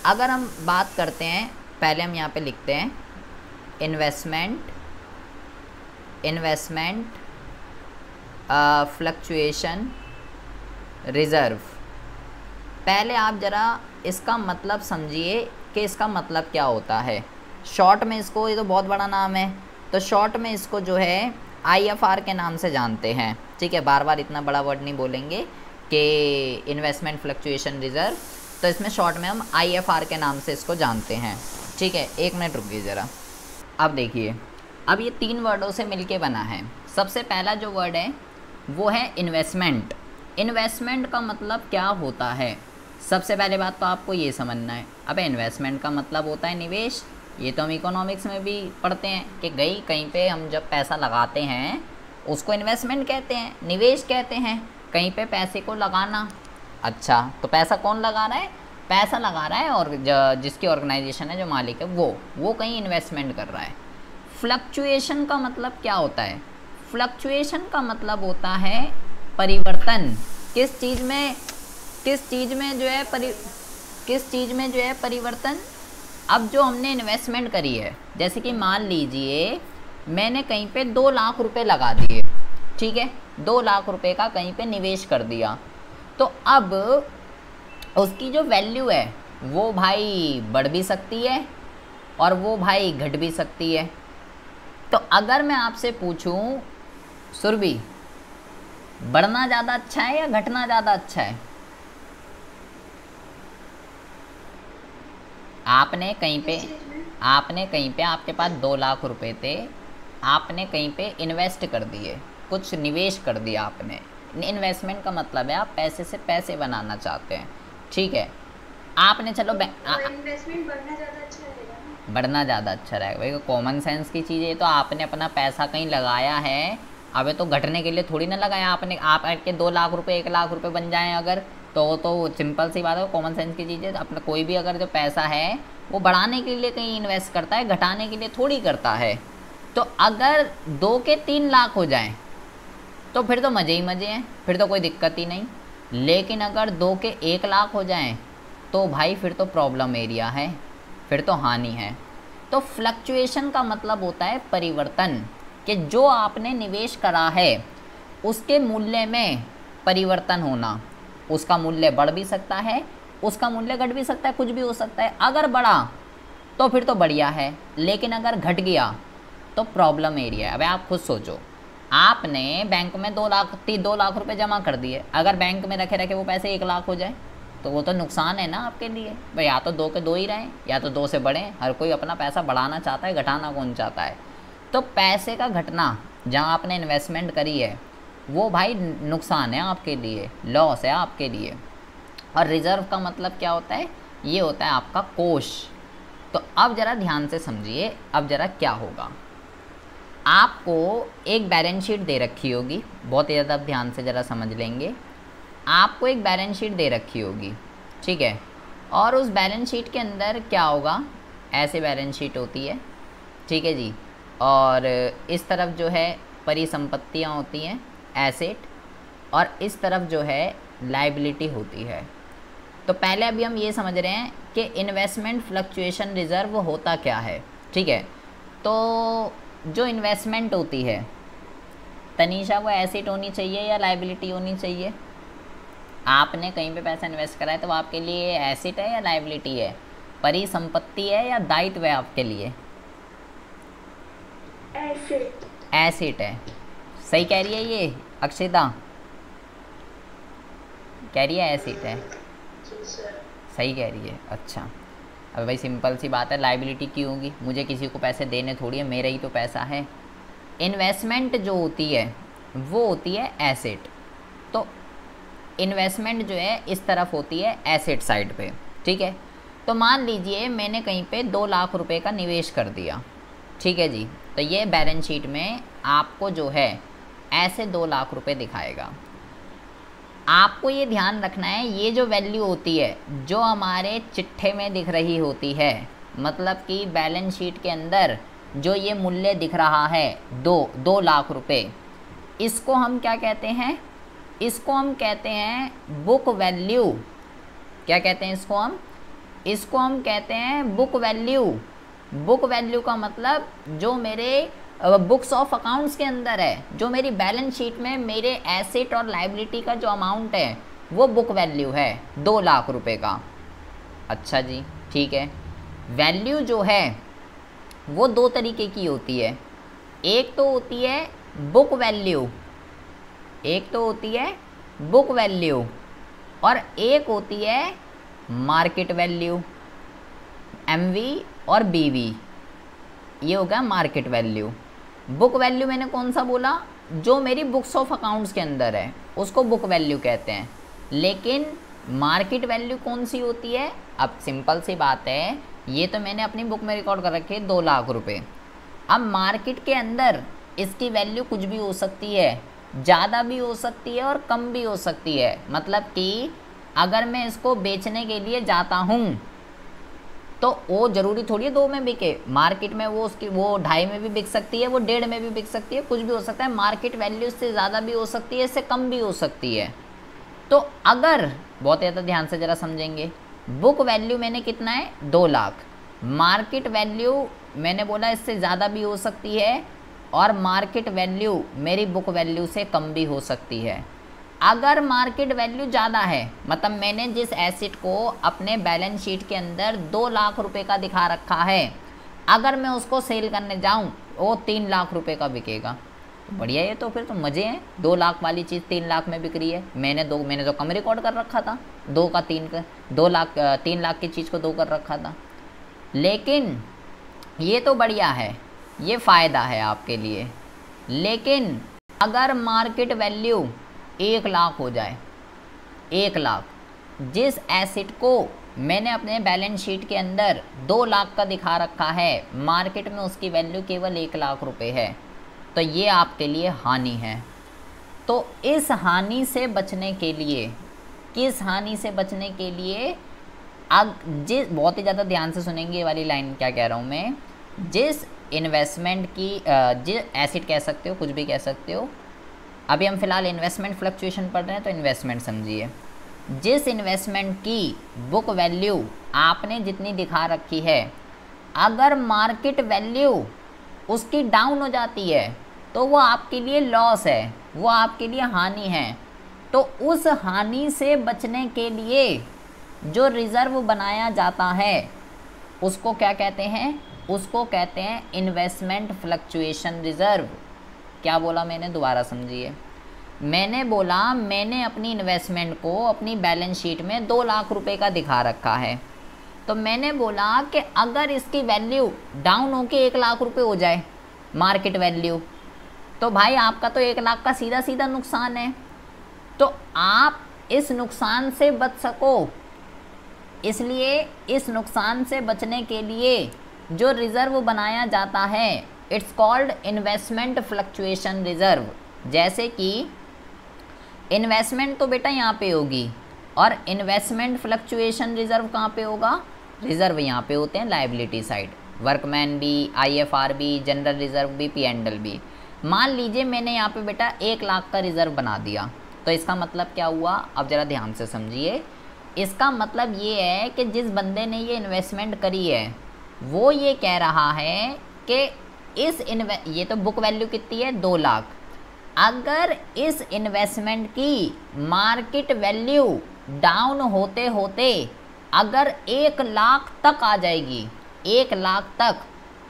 अगर हम बात करते हैं, पहले हम यहाँ पे लिखते हैं इन्वेस्टमेंट फ्लक्चुएशन रिज़र्व। पहले आप ज़रा इसका मतलब समझिए कि इसका मतलब क्या होता है। शॉर्ट में इसको, ये तो बहुत बड़ा नाम है, तो शॉर्ट में इसको जो है IFR के नाम से जानते हैं, ठीक है। बार बार इतना बड़ा वर्ड नहीं बोलेंगे कि इन्वेस्टमेंट फ्लक्चुएशन रिज़र्व, तो इसमें शॉर्ट में हम IFR के नाम से इसको जानते हैं, ठीक है। एक मिनट रुकिए ज़रा। अब देखिए, अब ये 3 वर्डों से मिलके बना है। सबसे पहला जो वर्ड है वो है इन्वेस्टमेंट। इन्वेस्टमेंट का मतलब क्या होता है? सबसे पहले बात तो आपको ये समझना है। अब इन्वेस्टमेंट का मतलब होता है निवेश। ये तो हम इकोनॉमिक्स में भी पढ़ते हैं कि कहीं पे हम जब पैसा लगाते हैं उसको इन्वेस्टमेंट कहते हैं, निवेश कहते हैं। कहीं पे पैसे को लगाना। अच्छा, तो पैसा कौन लगा रहा है? पैसा लगा रहा है और जिसकी ऑर्गेनाइजेशन है, जो मालिक है, वो कहीं इन्वेस्टमेंट कर रहा है। फ्लक्चुएशन का मतलब क्या होता है? फ्लक्चुएशन का मतलब होता है परिवर्तन। किस चीज़ में जो है परिवर्तन? अब जो हमने इन्वेस्टमेंट करी है, जैसे कि मान लीजिए मैंने कहीं पे 2 लाख रुपए लगा दिए, ठीक है, 2 लाख रुपए का कहीं पे निवेश कर दिया, तो अब उसकी जो वैल्यू है वो भाई बढ़ भी सकती है और वो भाई घट भी सकती है। तो अगर मैं आपसे पूछूं सुरभि, बढ़ना ज़्यादा अच्छा है या घटना ज़्यादा अच्छा है? आपने कहीं पे आपके पास 2 लाख रुपए थे, आपने कहीं पे इन्वेस्ट कर दिए, कुछ निवेश कर दिया आपने। इन्वेस्टमेंट का मतलब है आप पैसे से पैसे बनाना चाहते हैं, ठीक है। आपने चलो इन्वेस्टमेंट बढ़ना ज़्यादा अच्छा रहेगा ना? बढ़ना ज़्यादा अच्छा रहेगा भाई, कॉमन सेंस की चीज़ है। तो आपने अपना पैसा कहीं लगाया है, अबे तो घटने के लिए थोड़ी ना लगाया आपने। आप के 2 लाख रुपए 1 लाख रुपए बन जाएं अगर, तो सिंपल सी बात है, कॉमन सेंस की चीज़ है। अपना कोई भी अगर जो पैसा है वो बढ़ाने के लिए कहीं इन्वेस्ट करता है, घटाने के लिए थोड़ी करता है। तो अगर 2 के 3 लाख हो जाएं तो फिर तो मज़े ही मज़े हैं, फिर तो कोई दिक्कत ही नहीं। लेकिन अगर 2 के 1 लाख हो जाएं तो भाई फिर तो प्रॉब्लम एरिया है, फिर तो हानि है। तो फ्लक्चुएशन का मतलब होता है परिवर्तन, कि जो आपने निवेश करा है उसके मूल्य में परिवर्तन होना। उसका मूल्य बढ़ भी सकता है, उसका मूल्य घट भी सकता है, कुछ भी हो सकता है। अगर बढ़ा तो फिर तो बढ़िया है, लेकिन अगर घट गया तो प्रॉब्लम एरिया है। अब आप खुद सोचो, आपने बैंक में 2 लाख रुपए जमा कर दिए, अगर बैंक में रखे रखे वो पैसे 1 लाख हो जाए तो वो तो नुकसान है ना आपके लिए भाई। या तो 2 के 2 ही रहें या तो 2 से बढ़ें। हर कोई अपना पैसा बढ़ाना चाहता है, घटाना कौन चाहता है? तो पैसे का घटना जहाँ आपने इन्वेस्टमेंट करी है वो भाई नुकसान है आपके लिए, लॉस है आपके लिए। और रिज़र्व का मतलब क्या होता है? ये होता है आपका कोष। तो अब ज़रा ध्यान से समझिए, अब ज़रा क्या होगा। आपको एक बैलेंस शीट दे रखी होगी, बहुत ही ज़्यादा ध्यान से ज़रा समझ लेंगे। आपको एक बैलेंस शीट दे रखी होगी, ठीक है, और उस बैलेंस शीट के अंदर क्या होगा? ऐसे बैलेंस शीट होती है, ठीक है जी। और इस तरफ जो है परिसंपत्तियाँ होती हैं, एसेट, और इस तरफ जो है लायबिलिटी होती है। तो पहले अभी हम ये समझ रहे हैं कि इन्वेस्टमेंट फ्लक्चुएशन रिज़र्व होता क्या है, ठीक है। तो जो इन्वेस्टमेंट होती है तनीषा, वो एसेट होनी चाहिए या लायबिलिटी होनी चाहिए? आपने कहीं पे पैसा इन्वेस्ट करा है तो आपके लिए एसेट है या लायबिलिटी है? परिसंपत्ति है या दायित्व है आपके लिए? एसेट है। सही कह रही है ये अक्षिता? कह रही है एसेट है, सही कह रही है। अच्छा, अब भाई सिंपल सी बात है, लायबिलिटी क्यों होगी? मुझे किसी को पैसे देने थोड़ी है, मेरा ही तो पैसा है। इन्वेस्टमेंट जो होती है वो होती है एसेट। तो इन्वेस्टमेंट जो है इस तरफ होती है एसेट साइड पे, ठीक है। तो मान लीजिए मैंने कहीं पे 2 लाख रुपए का निवेश कर दिया, ठीक है जी। तो ये बैलेंस शीट में आपको जो है ऐसे 2 लाख रुपए दिखाएगा। आपको ये ध्यान रखना है, ये जो वैल्यू होती है जो हमारे चिट्ठे में दिख रही होती है, मतलब कि बैलेंस शीट के अंदर जो ये मूल्य दिख रहा है 2 लाख रुपए, इसको हम क्या कहते हैं? इसको हम कहते हैं बुक वैल्यू। क्या कहते हैं इसको हम? इसको हम कहते हैं बुक वैल्यू। बुक वैल्यू का मतलब जो मेरे बुक्स ऑफ अकाउंट्स के अंदर है, जो मेरी बैलेंस शीट में मेरे एसेट और लाइबिलिटी का जो अमाउंट है वो बुक वैल्यू है 2 लाख रुपए का। अच्छा जी, ठीक है। वैल्यू जो है वो 2 तरीके की होती है। एक तो होती है बुक वैल्यू, एक तो होती है बुक वैल्यू, और एक होती है मार्केट वैल्यू, एमवी और बीवी। ये हो गया मार्केट वैल्यू। बुक वैल्यू मैंने कौन सा बोला, जो मेरी बुक्स ऑफ अकाउंट्स के अंदर है उसको बुक वैल्यू कहते हैं। लेकिन मार्केट वैल्यू कौन सी होती है, अब सिंपल सी बात है, ये तो मैंने अपनी बुक में रिकॉर्ड कर रखी है 2 लाख रुपए। अब मार्केट के अंदर इसकी वैल्यू कुछ भी हो सकती है, ज़्यादा भी हो सकती है और कम भी हो सकती है। मतलब कि अगर मैं इसको बेचने के लिए जाता हूँ तो वो ज़रूरी थोड़ी है 2 में बिके। मार्केट में वो उसकी वो 2.5 में भी बिक सकती है, वो 1.5 में भी बिक सकती है, कुछ भी हो सकता है। मार्केट वैल्यू से ज़्यादा भी हो सकती है, इससे कम भी हो सकती है। तो अगर बहुत ज़्यादा ध्यान से ज़रा समझेंगे, बुक वैल्यू मैंने कितना है 2 लाख, मार्केट वैल्यू मैंने बोला इससे ज़्यादा भी हो सकती है, और मार्केट वैल्यू मेरी बुक वैल्यू से कम भी हो सकती है। अगर मार्केट वैल्यू ज़्यादा है, मतलब मैंने जिस एसेट को अपने बैलेंस शीट के अंदर 2 लाख रुपए का दिखा रखा है, अगर मैं उसको सेल करने जाऊं वो 3 लाख रुपए का बिकेगा, तो बढ़िया है, तो फिर तो मज़े हैं। 2 लाख वाली चीज़ 3 लाख में बिक रही है। मैंने तो कम रिकॉर्ड कर रखा था, 2 का 3 का 3 लाख की चीज़ को 2 कर रखा था। लेकिन ये तो बढ़िया है, ये फ़ायदा है आपके लिए। लेकिन अगर मार्केट वैल्यू 1 लाख हो जाए, 1 लाख, जिस एसेट को मैंने अपने बैलेंस शीट के अंदर 2 लाख का दिखा रखा है, मार्केट में उसकी वैल्यू केवल 1 लाख रुपए है, तो ये आपके लिए हानि है। तो इस हानि से बचने के लिए, किस हानि से बचने के लिए, अब बहुत ही ज़्यादा ध्यान से सुनेंगे ये वाली लाइन क्या कह रहा हूँ मैं। जिस इन्वेस्टमेंट की जिस एसेट कह सकते हो, कुछ भी कह सकते हो, अभी हम फिलहाल इन्वेस्टमेंट फ्लक्चुएशन पढ़ रहे हैं तो इन्वेस्टमेंट समझिए। जिस इन्वेस्टमेंट की बुक वैल्यू आपने जितनी दिखा रखी है, अगर मार्केट वैल्यू उसकी डाउन हो जाती है तो वो आपके लिए लॉस है, वो आपके लिए हानि है। तो उस हानि से बचने के लिए जो रिज़र्व बनाया जाता है उसको क्या कहते हैं, उसको कहते हैं इन्वेस्टमेंट फ्लक्चुएशन रिज़र्व। क्या बोला मैंने, दोबारा समझिए। मैंने बोला मैंने अपनी इन्वेस्टमेंट को अपनी बैलेंस शीट में 2 लाख रुपए का दिखा रखा है, तो मैंने बोला कि अगर इसकी वैल्यू डाउन होके 1 लाख रुपए हो जाए मार्केट वैल्यू, तो भाई आपका तो 1 लाख का सीधा सीधा नुकसान है। तो आप इस नुकसान से बच सको, इसलिए इस नुकसान से बचने के लिए जो रिज़र्व बनाया जाता है, it's called investment fluctuation reserve. जैसे कि इन्वेस्टमेंट तो बेटा यहाँ पे होगी, और इन्वेस्टमेंट फ्लक्चुएशन रिज़र्व कहाँ पे होगा, रिज़र्व यहाँ पे होते हैं लाइबिलिटी साइड, वर्कमैन भी, आईएफआर भी, जनरल रिज़र्व भी, पीएनडल भी। मान लीजिए मैंने यहाँ पे बेटा 1 लाख का रिज़र्व बना दिया, तो इसका मतलब क्या हुआ, अब ज़रा ध्यान से समझिए। इसका मतलब ये है कि जिस बंदे ने ये इन्वेस्टमेंट करी है वो ये कह रहा है कि ये तो बुक वैल्यू कितनी है 2 लाख, अगर इस इन्वेस्टमेंट की मार्केट वैल्यू डाउन होते होते अगर 1 लाख तक आ जाएगी, 1 लाख तक,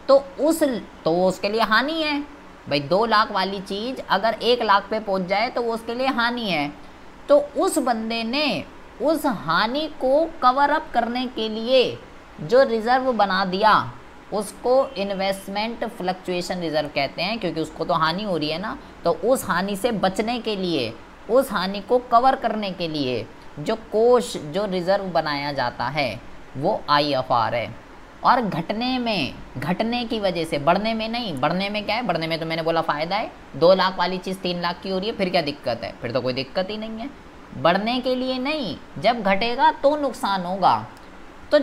तो उसके लिए हानि है भाई। 2 लाख वाली चीज़ अगर 1 लाख पे पहुंच जाए तो वो उसके लिए हानि है। तो उस बंदे ने उस हानि को कवर अप करने के लिए जो रिज़र्व बना दिया उसको इन्वेस्टमेंट फ्लक्चुएशन रिज़र्व कहते हैं, क्योंकि उसको तो हानि हो रही है ना। तो उस हानि से बचने के लिए, उस हानि को कवर करने के लिए जो कोष, जो रिज़र्व बनाया जाता है वो आईएफआर है। और घटने की वजह से, बढ़ने में नहीं, बढ़ने में क्या है, बढ़ने में तो मैंने बोला फ़ायदा है। 2 लाख वाली चीज़ 3 लाख की हो रही है, फिर क्या दिक्कत है, फिर तो कोई दिक्कत ही नहीं है। बढ़ने के लिए नहीं, जब घटेगा तो नुकसान होगा। तो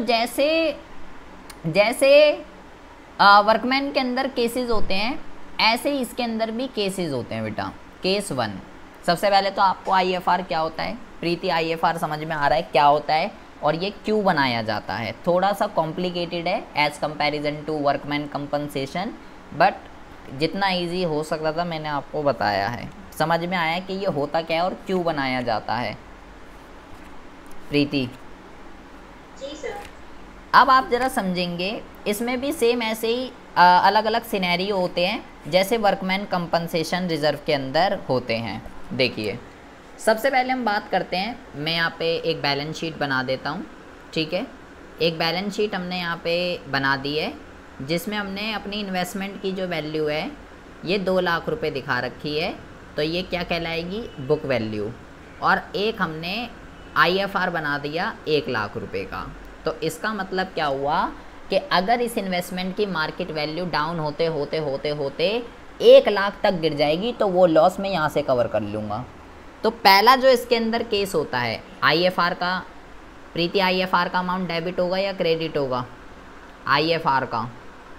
जैसे वर्कमैन के अंदर केसेस होते हैं, ऐसे ही इसके अंदर भी केसेस होते हैं बेटा। केस 1, सबसे पहले तो आपको आईएफआर क्या होता है, प्रीति आईएफआर समझ में आ रहा है क्या होता है। और ये क्यों बनाया जाता है। थोड़ा सा कॉम्प्लिकेटेड है as comparison to workman compensation, but जितना इजी हो सकता था मैंने आपको बताया है। समझ में आया कि ये होता क्या है और क्यों बनाया जाता है। प्रीति जी सर। अब आप ज़रा समझेंगे, इसमें भी सेम ऐसे ही अलग अलग सिनेरियो होते हैं जैसे वर्कमैन कंपनसेशन रिज़र्व के अंदर होते हैं। देखिए सबसे पहले हम बात करते हैं, मैं यहाँ पे एक बैलेंस शीट बना देता हूँ, ठीक है। एक बैलेंस शीट हमने यहाँ पे बना दी है जिसमें हमने अपनी इन्वेस्टमेंट की जो वैल्यू है ये 2 लाख रुपए दिखा रखी है, तो ये क्या कहलाएगी, बुक वैल्यू। और एक हमने IFR बना दिया 1 लाख रुपए का। तो इसका मतलब क्या हुआ कि अगर इस इन्वेस्टमेंट की मार्केट वैल्यू डाउन होते होते होते होते 1 लाख तक गिर जाएगी तो वो लॉस मैं यहाँ से कवर कर लूँगा। तो पहला जो इसके अंदर केस होता है IFR का, प्रीति IFR का अमाउंट डेबिट होगा या क्रेडिट होगा, IFR का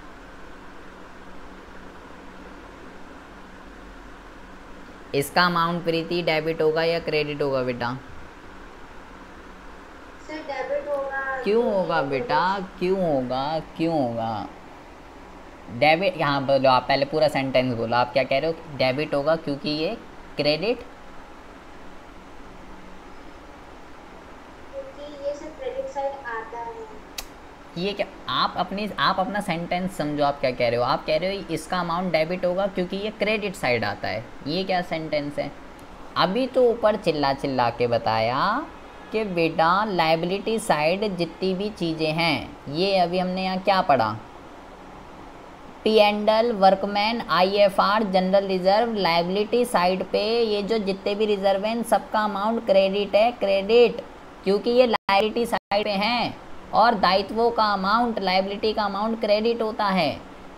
इसका अमाउंट प्रीति डेबिट होगा या क्रेडिट होगा बेटा? सर डेबिट होगा। क्यों होगा बेटा, क्यों होगा, क्यों होगा डेबिट? यहाँ बोलो आप, पहले पूरा सेंटेंस बोलो, आप क्या कह रहे हो? डेबिट होगा क्योंकि ये क्रेडिट, क्योंकि ये सर क्रेडिट साइड आता है। ये क्या, आप अपना सेंटेंस समझो, आप क्या कह रहे हो? आप कह रहे हो इसका अमाउंट डेबिट होगा क्योंकि ये क्रेडिट साइड आता है। ये क्या सेंटेंस है? अभी तो ऊपर चिल्ला चिल्ला के बताया कि बेटा लायबिलिटी साइड जितनी भी चीज़ें हैं, ये अभी हमने यहाँ क्या पढ़ा, P&L, workman, IFR, general reserve, liability side पे ये जो जितने भी रिजर्व हैं सबका अमाउंट क्रेडिट है, क्रेडिट, क्योंकि ये लायबिलिटी साइड पे हैं और दायित्वों का अमाउंट, लायबिलिटी का अमाउंट क्रेडिट होता है।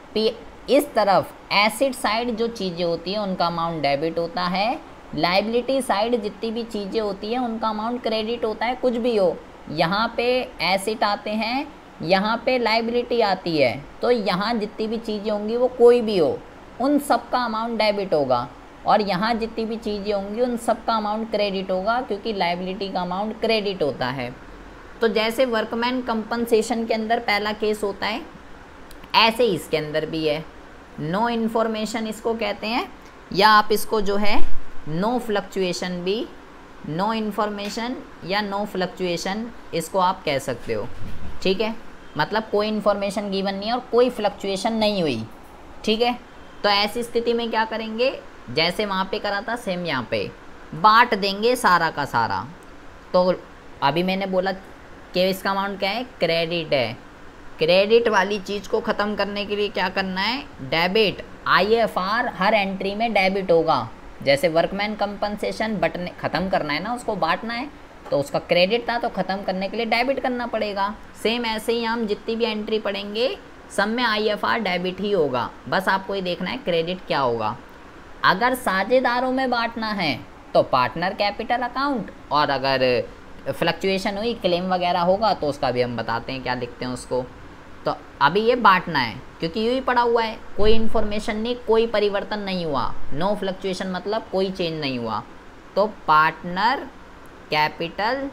इस तरफ एसिड साइड जो चीज़ें होती हैं उनका अमाउंट डेबिट होता है, लायबिलिटी साइड जितनी भी चीज़ें होती हैं उनका अमाउंट क्रेडिट होता है, कुछ भी हो। यहाँ पे एसिड आते हैं, यहाँ पे लायबिलिटी आती है, तो यहाँ जितनी भी चीज़ें होंगी वो कोई भी हो उन सब का अमाउंट डेबिट होगा, और यहाँ जितनी भी चीज़ें होंगी उन सब का अमाउंट क्रेडिट होगा क्योंकि लायबिलिटी का अमाउंट क्रेडिट होता है। तो जैसे वर्कमैन कंपनसेशन के अंदर पहला केस होता है, ऐसे ही इसके अंदर भी है। नो इन्फॉर्मेशन इसको कहते हैं, या आप इसको जो है नो फ्लक्चुएशन भी, नो इन्फॉर्मेशन या नो फ्लक्चुएशन इसको आप कह सकते हो, ठीक है। मतलब कोई इन्फॉर्मेशन गिवन नहीं है और कोई फ्लक्चुएशन नहीं हुई, ठीक है। तो ऐसी स्थिति में क्या करेंगे, जैसे वहाँ पे करा था सेम यहाँ पे बांट देंगे सारा का सारा। तो अभी मैंने बोला कि इसका अमाउंट क्या है, क्रेडिट है। क्रेडिट वाली चीज़ को ख़त्म करने के लिए क्या करना है, डेबिट। IFR हर एंट्री में डेबिट होगा। जैसे वर्कमैन कंपनसेशन बटने ख़त्म करना है ना, उसको बांटना है, तो उसका क्रेडिट था तो ख़त्म करने के लिए डेबिट करना पड़ेगा। सेम ऐसे ही हम जितनी भी एंट्री पढ़ेंगे सब में IFR डेबिट ही होगा, बस आपको ये देखना है क्रेडिट क्या होगा। अगर साझेदारों में बांटना है तो पार्टनर कैपिटल अकाउंट, और अगर फ्लक्चुएशन हुई, क्लेम वगैरह होगा तो उसका भी हम बताते हैं क्या लिखते हैं उसको। तो अभी ये बांटना है क्योंकि यूँ ही पड़ा हुआ है, कोई इन्फॉर्मेशन नहीं, कोई परिवर्तन नहीं हुआ, नो फ्लक्चुएशन मतलब कोई चेंज नहीं हुआ। तो पार्टनर कैपिटल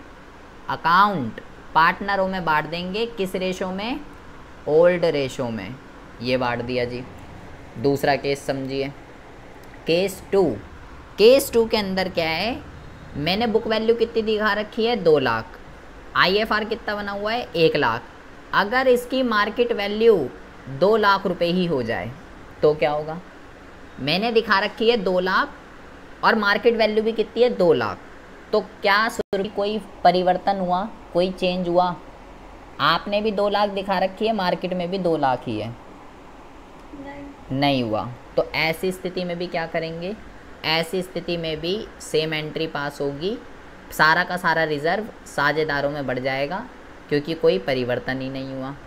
अकाउंट पार्टनरों में बांट देंगे, किस रेशो में, ओल्ड रेशो में, ये बांट दिया जी। दूसरा केस समझिए, केस 2। केस 2 के अंदर क्या है, मैंने बुक वैल्यू कितनी दिखा रखी है, 2 लाख, IFR कितना बना हुआ है, 1 लाख। अगर इसकी मार्केट वैल्यू 2 लाख रुपए ही हो जाए तो क्या होगा, मैंने दिखा रखी है 2 लाख और मार्केट वैल्यू भी कितनी है, 2 लाख, तो क्या कोई परिवर्तन हुआ, कोई चेंज हुआ? आपने भी 2 लाख दिखा रखी है, मार्केट में भी 2 लाख ही है, नहीं हुआ। तो ऐसी स्थिति में भी क्या करेंगे, ऐसी स्थिति में भी सेम एंट्री पास होगी, सारा का सारा रिज़र्व साझेदारों में बढ़ जाएगा क्योंकि कोई परिवर्तन ही नहीं हुआ।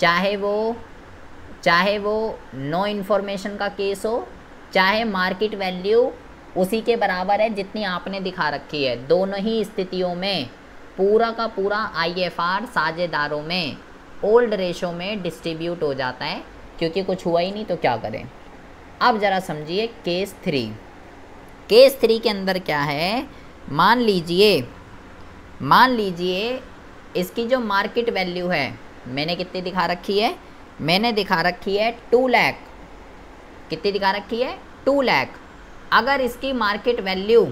चाहे वो नो इन्फॉर्मेशन का केस हो, चाहे मार्केट वैल्यू उसी के बराबर है जितनी आपने दिखा रखी है, दोनों ही स्थितियों में पूरा का पूरा IFR साझेदारों में ओल्ड रेशो में डिस्ट्रीब्यूट हो जाता है क्योंकि कुछ हुआ ही नहीं तो क्या करें। अब ज़रा समझिए केस 3। केस 3 के अंदर क्या है, मान लीजिए इसकी जो मार्केट वैल्यू है मैंने कितनी दिखा रखी है, मैंने दिखा रखी है 2 लाख। कितनी दिखा रखी है? 2 लाख। अगर इसकी मार्केट वैल्यू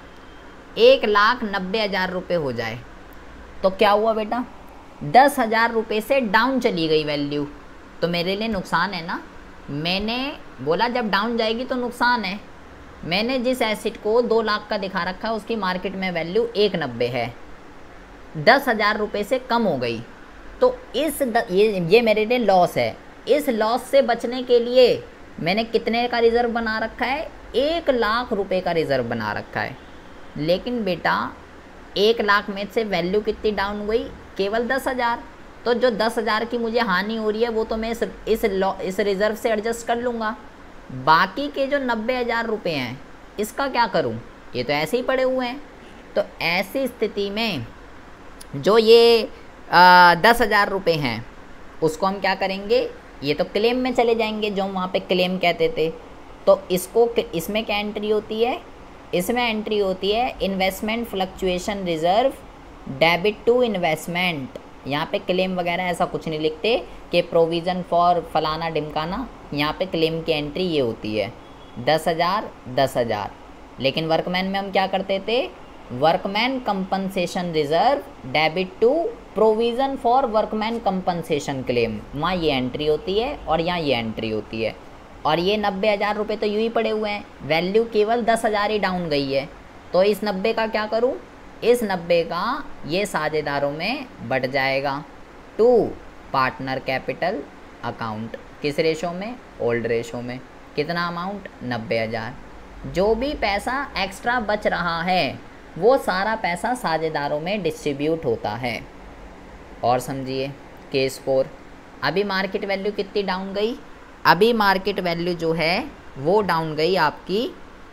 1,90,000 रुपये हो जाए तो क्या हुआ बेटा, 10,000 रुपये से डाउन चली गई वैल्यू, तो मेरे लिए नुकसान है ना। मैंने बोला जब डाउन जाएगी तो नुकसान है। मैंने जिस एसेट को 2 लाख का दिखा रखा है उसकी मार्केट में वैल्यू 1,90 है, 10,000 रुपये से कम हो गई, तो ये मेरे लिए लॉस है। इस लॉस से बचने के लिए मैंने कितने का रिज़र्व बना रखा है? 1 लाख रुपये का रिज़र्व बना रखा है। लेकिन बेटा 1 लाख में से वैल्यू कितनी डाउन हुई? केवल 10,000। तो जो 10,000 की मुझे हानि हो रही है वो तो मैं इस रिज़र्व से एडजस्ट कर लूँगा। बाकी के जो 90,000 रुपये हैं इसका क्या करूँ? ये तो ऐसे ही पड़े हुए हैं। तो ऐसी स्थिति में जो ये 10,000 रुपये हैं उसको हम क्या करेंगे, ये तो क्लेम में चले जाएंगे जो हम वहाँ पे क्लेम कहते थे। तो इसमें क्या एंट्री होती है? इसमें एंट्री होती है investment fluctuation reserve debit to investment. यहाँ पे क्लेम वगैरह ऐसा कुछ नहीं लिखते कि प्रोविज़न फॉर फलाना ढिमकाना। यहाँ पे क्लेम की एंट्री ये होती है 10,000 10,000। लेकिन वर्कमैन में हम क्या करते थे? Workman compensation reserve debit to provision for workman compensation claim, वहाँ ये एंट्री होती है और यहाँ ये एंट्री होती है। और ये 90,000 रुपये तो यूँ ही पड़े हुए हैं, वैल्यू केवल 10,000 ही डाउन गई है। तो इस 90 का क्या करूँ? इस 90 का ये साझेदारों में बढ़ जाएगा टू पार्टनर कैपिटल अकाउंट। किस रेशो में? ओल्ड रेशो में। कितना अमाउंट? 90,000। जो भी पैसा एक्स्ट्रा बच रहा है वो सारा पैसा साझेदारों में डिस्ट्रीब्यूट होता है। और समझिए केस 4, अभी मार्केट वैल्यू कितनी डाउन गई? अभी मार्केट वैल्यू जो है वो डाउन गई आपकी,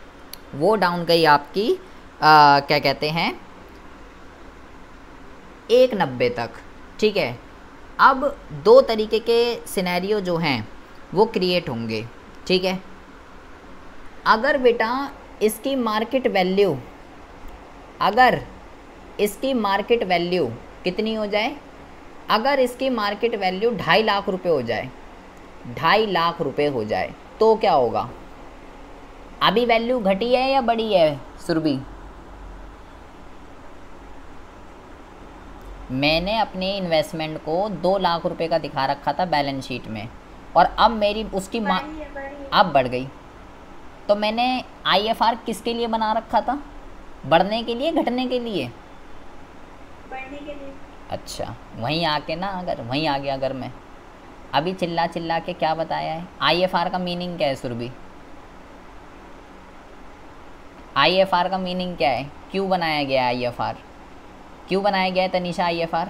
क्या कहते हैं, 1,90 तक। ठीक है। अब 2 तरीके के सिनेरियो जो हैं वो क्रिएट होंगे। ठीक है। अगर बेटा इसकी मार्केट वैल्यू कितनी हो जाए? अगर इसकी मार्केट वैल्यू 2.5 लाख रुपये हो जाए, 2.5 लाख रुपये हो जाए तो क्या होगा? अभी वैल्यू घटी है या बढ़ी है सुरभि? मैंने अपने इन्वेस्टमेंट को 2 लाख रुपए का दिखा रखा था बैलेंस शीट में, और अब मेरी उसकी अब बढ़ गई। तो मैंने IFR किसके लिए बना रखा था? बढ़ने के लिए, घटने के लिए? बढ़ने के लिए। अच्छा, वहीं आके ना, अगर वहीं आ गया, अगर मैं अभी चिल्ला के क्या बताया है? IFR का मीनिंग क्या है सुरभि? IFR का मीनिंग क्या है? क्यों बनाया गया IFR? क्यों बनाया गया है तनीषा IFR?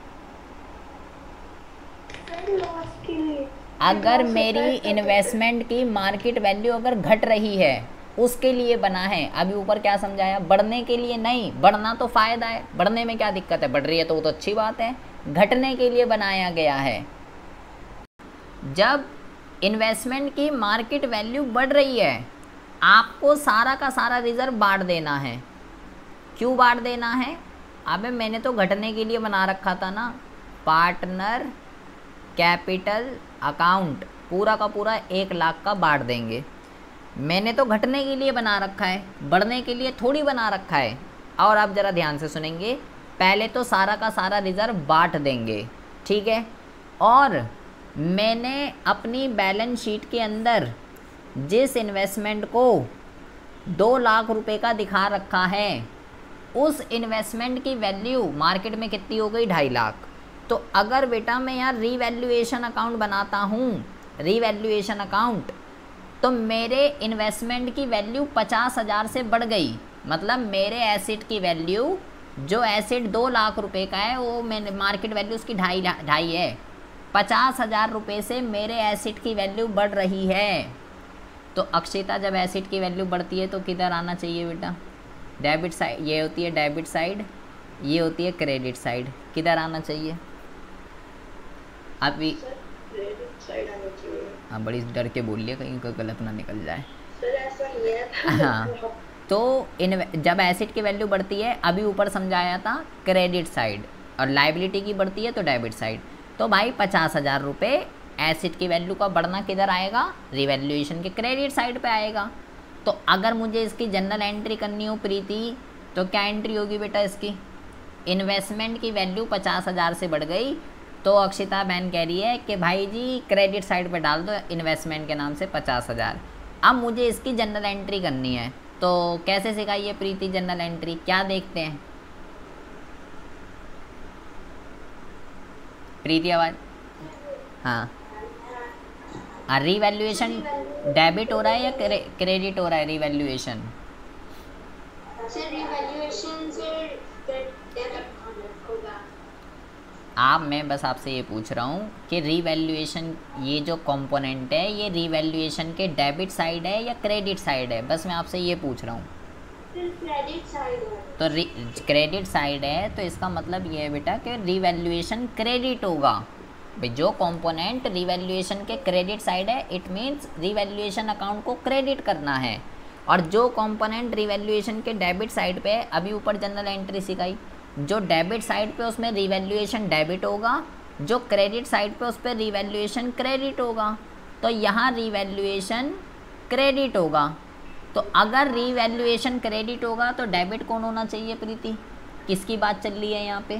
अगर मेरी इन्वेस्टमेंट की मार्केट वैल्यू अगर घट रही है उसके लिए बना है। अभी ऊपर क्या समझाया? बढ़ने के लिए नहीं, बढ़ना तो फ़ायदा है, बढ़ने में क्या दिक्कत है? बढ़ रही है तो वो तो अच्छी बात है। घटने के लिए बनाया गया है। जब इन्वेस्टमेंट की मार्केट वैल्यू बढ़ रही है आपको सारा का सारा रिज़र्व बांट देना है। क्यों बांट देना है? अबे मैंने तो घटने के लिए बना रखा था ना, पार्टनर कैपिटल अकाउंट पूरा का पूरा 1 लाख का बांट देंगे। मैंने तो घटने के लिए बना रखा है, बढ़ने के लिए थोड़ी बना रखा है। और आप ज़रा ध्यान से सुनेंगे, पहले तो सारा का सारा रिज़र्व बांट देंगे। ठीक है। और मैंने अपनी बैलेंस शीट के अंदर जिस इन्वेस्टमेंट को 2 लाख रुपए का दिखा रखा है उस इन्वेस्टमेंट की वैल्यू मार्केट में कितनी हो गई? 2.5 लाख। तो अगर बेटा मैं यहाँ रीवैल्यूएशन अकाउंट बनाता हूँ, रीवैल्यूएशन अकाउंट, तो मेरे इन्वेस्टमेंट की वैल्यू 50,000 से बढ़ गई। मतलब मेरे एसेट की वैल्यू, जो एसेट 2 लाख रुपए का है वो मैंने मार्केट वैल्यू उसकी 2.5 है। 50,000 रुपये से मेरे एसेट की वैल्यू बढ़ रही है। तो अक्षिता, जब एसेट की वैल्यू बढ़ती है तो किधर आना चाहिए बेटा? Debit side. ये होती है डेबिट साइड, ये होती है क्रेडिट साइड। किधर आना चाहिए? अभी क्रेडिट साइड आना चाहिए। हाँ, बड़ी डर के बोलिए कहीं कोई गलत ना निकल जाए। सर ऐसा नहीं है। हाँ, तो जब एसेट की वैल्यू बढ़ती है, अभी ऊपर समझाया था क्रेडिट साइड, और लाइबिलिटी की बढ़ती है तो डेबिट साइड। तो भाई 50,000 रुपये एसेट की वैल्यू का बढ़ना किधर आएगा, रिवैल्यूएशन के क्रेडिट साइड पे आएगा। तो अगर मुझे इसकी जनरल एंट्री करनी हो प्रीति, तो क्या एंट्री होगी बेटा इसकी, इन्वेस्टमेंट की वैल्यू 50,000 से बढ़ गई, तो अक्षिता बहन कह रही है कि भाई जी क्रेडिट साइड पे डाल दो इन्वेस्टमेंट के नाम से 50,000। अब मुझे इसकी जनरल एंट्री करनी है, तो कैसे सिखाइए प्रीति जनरल एंट्री, क्या देखते हैं प्रीति आवाज़? हाँ, रिवैल्यूएशन डेबिट हो रहा है या क्रेडिट हो रहा है रिवैल्यूएशन? सर रिवैल्यूएशन से डेबिट होगा। आप मैं बस आपसे ये पूछ रहा हूँ कि रिवैल्यूएशन ये जो कंपोनेंट है ये रिवैल्यूएशन के डेबिट साइड है या क्रेडिट साइड है, बस मैं आपसे ये पूछ रहा हूँ। क्रेडिट साइड है। तो क्रेडिट साइड है तो इसका मतलब ये है बेटा कि रिवैल्यूएशन क्रेडिट होगा। भाई जो कंपोनेंट रिवैल्यूएशन के क्रेडिट साइड है इट मीन्स रिवैल्यूएशन अकाउंट को क्रेडिट करना है, और जो कंपोनेंट रिवैल्यूएशन के डेबिट साइड पे अभी ऊपर जनरल एंट्री सिखाई, जो डेबिट साइड पे उसमें रिवैल्यूएशन डेबिट होगा, जो क्रेडिट साइड पे उस पर रिवैल्यूएशन क्रेडिट होगा। तो यहाँ रिवैल्यूएशन क्रेडिट होगा, तो अगर रिवैल्यूएशन क्रेडिट होगा तो डेबिट कौन होना चाहिए प्रीति, किसकी बात चल रही है यहाँ पे?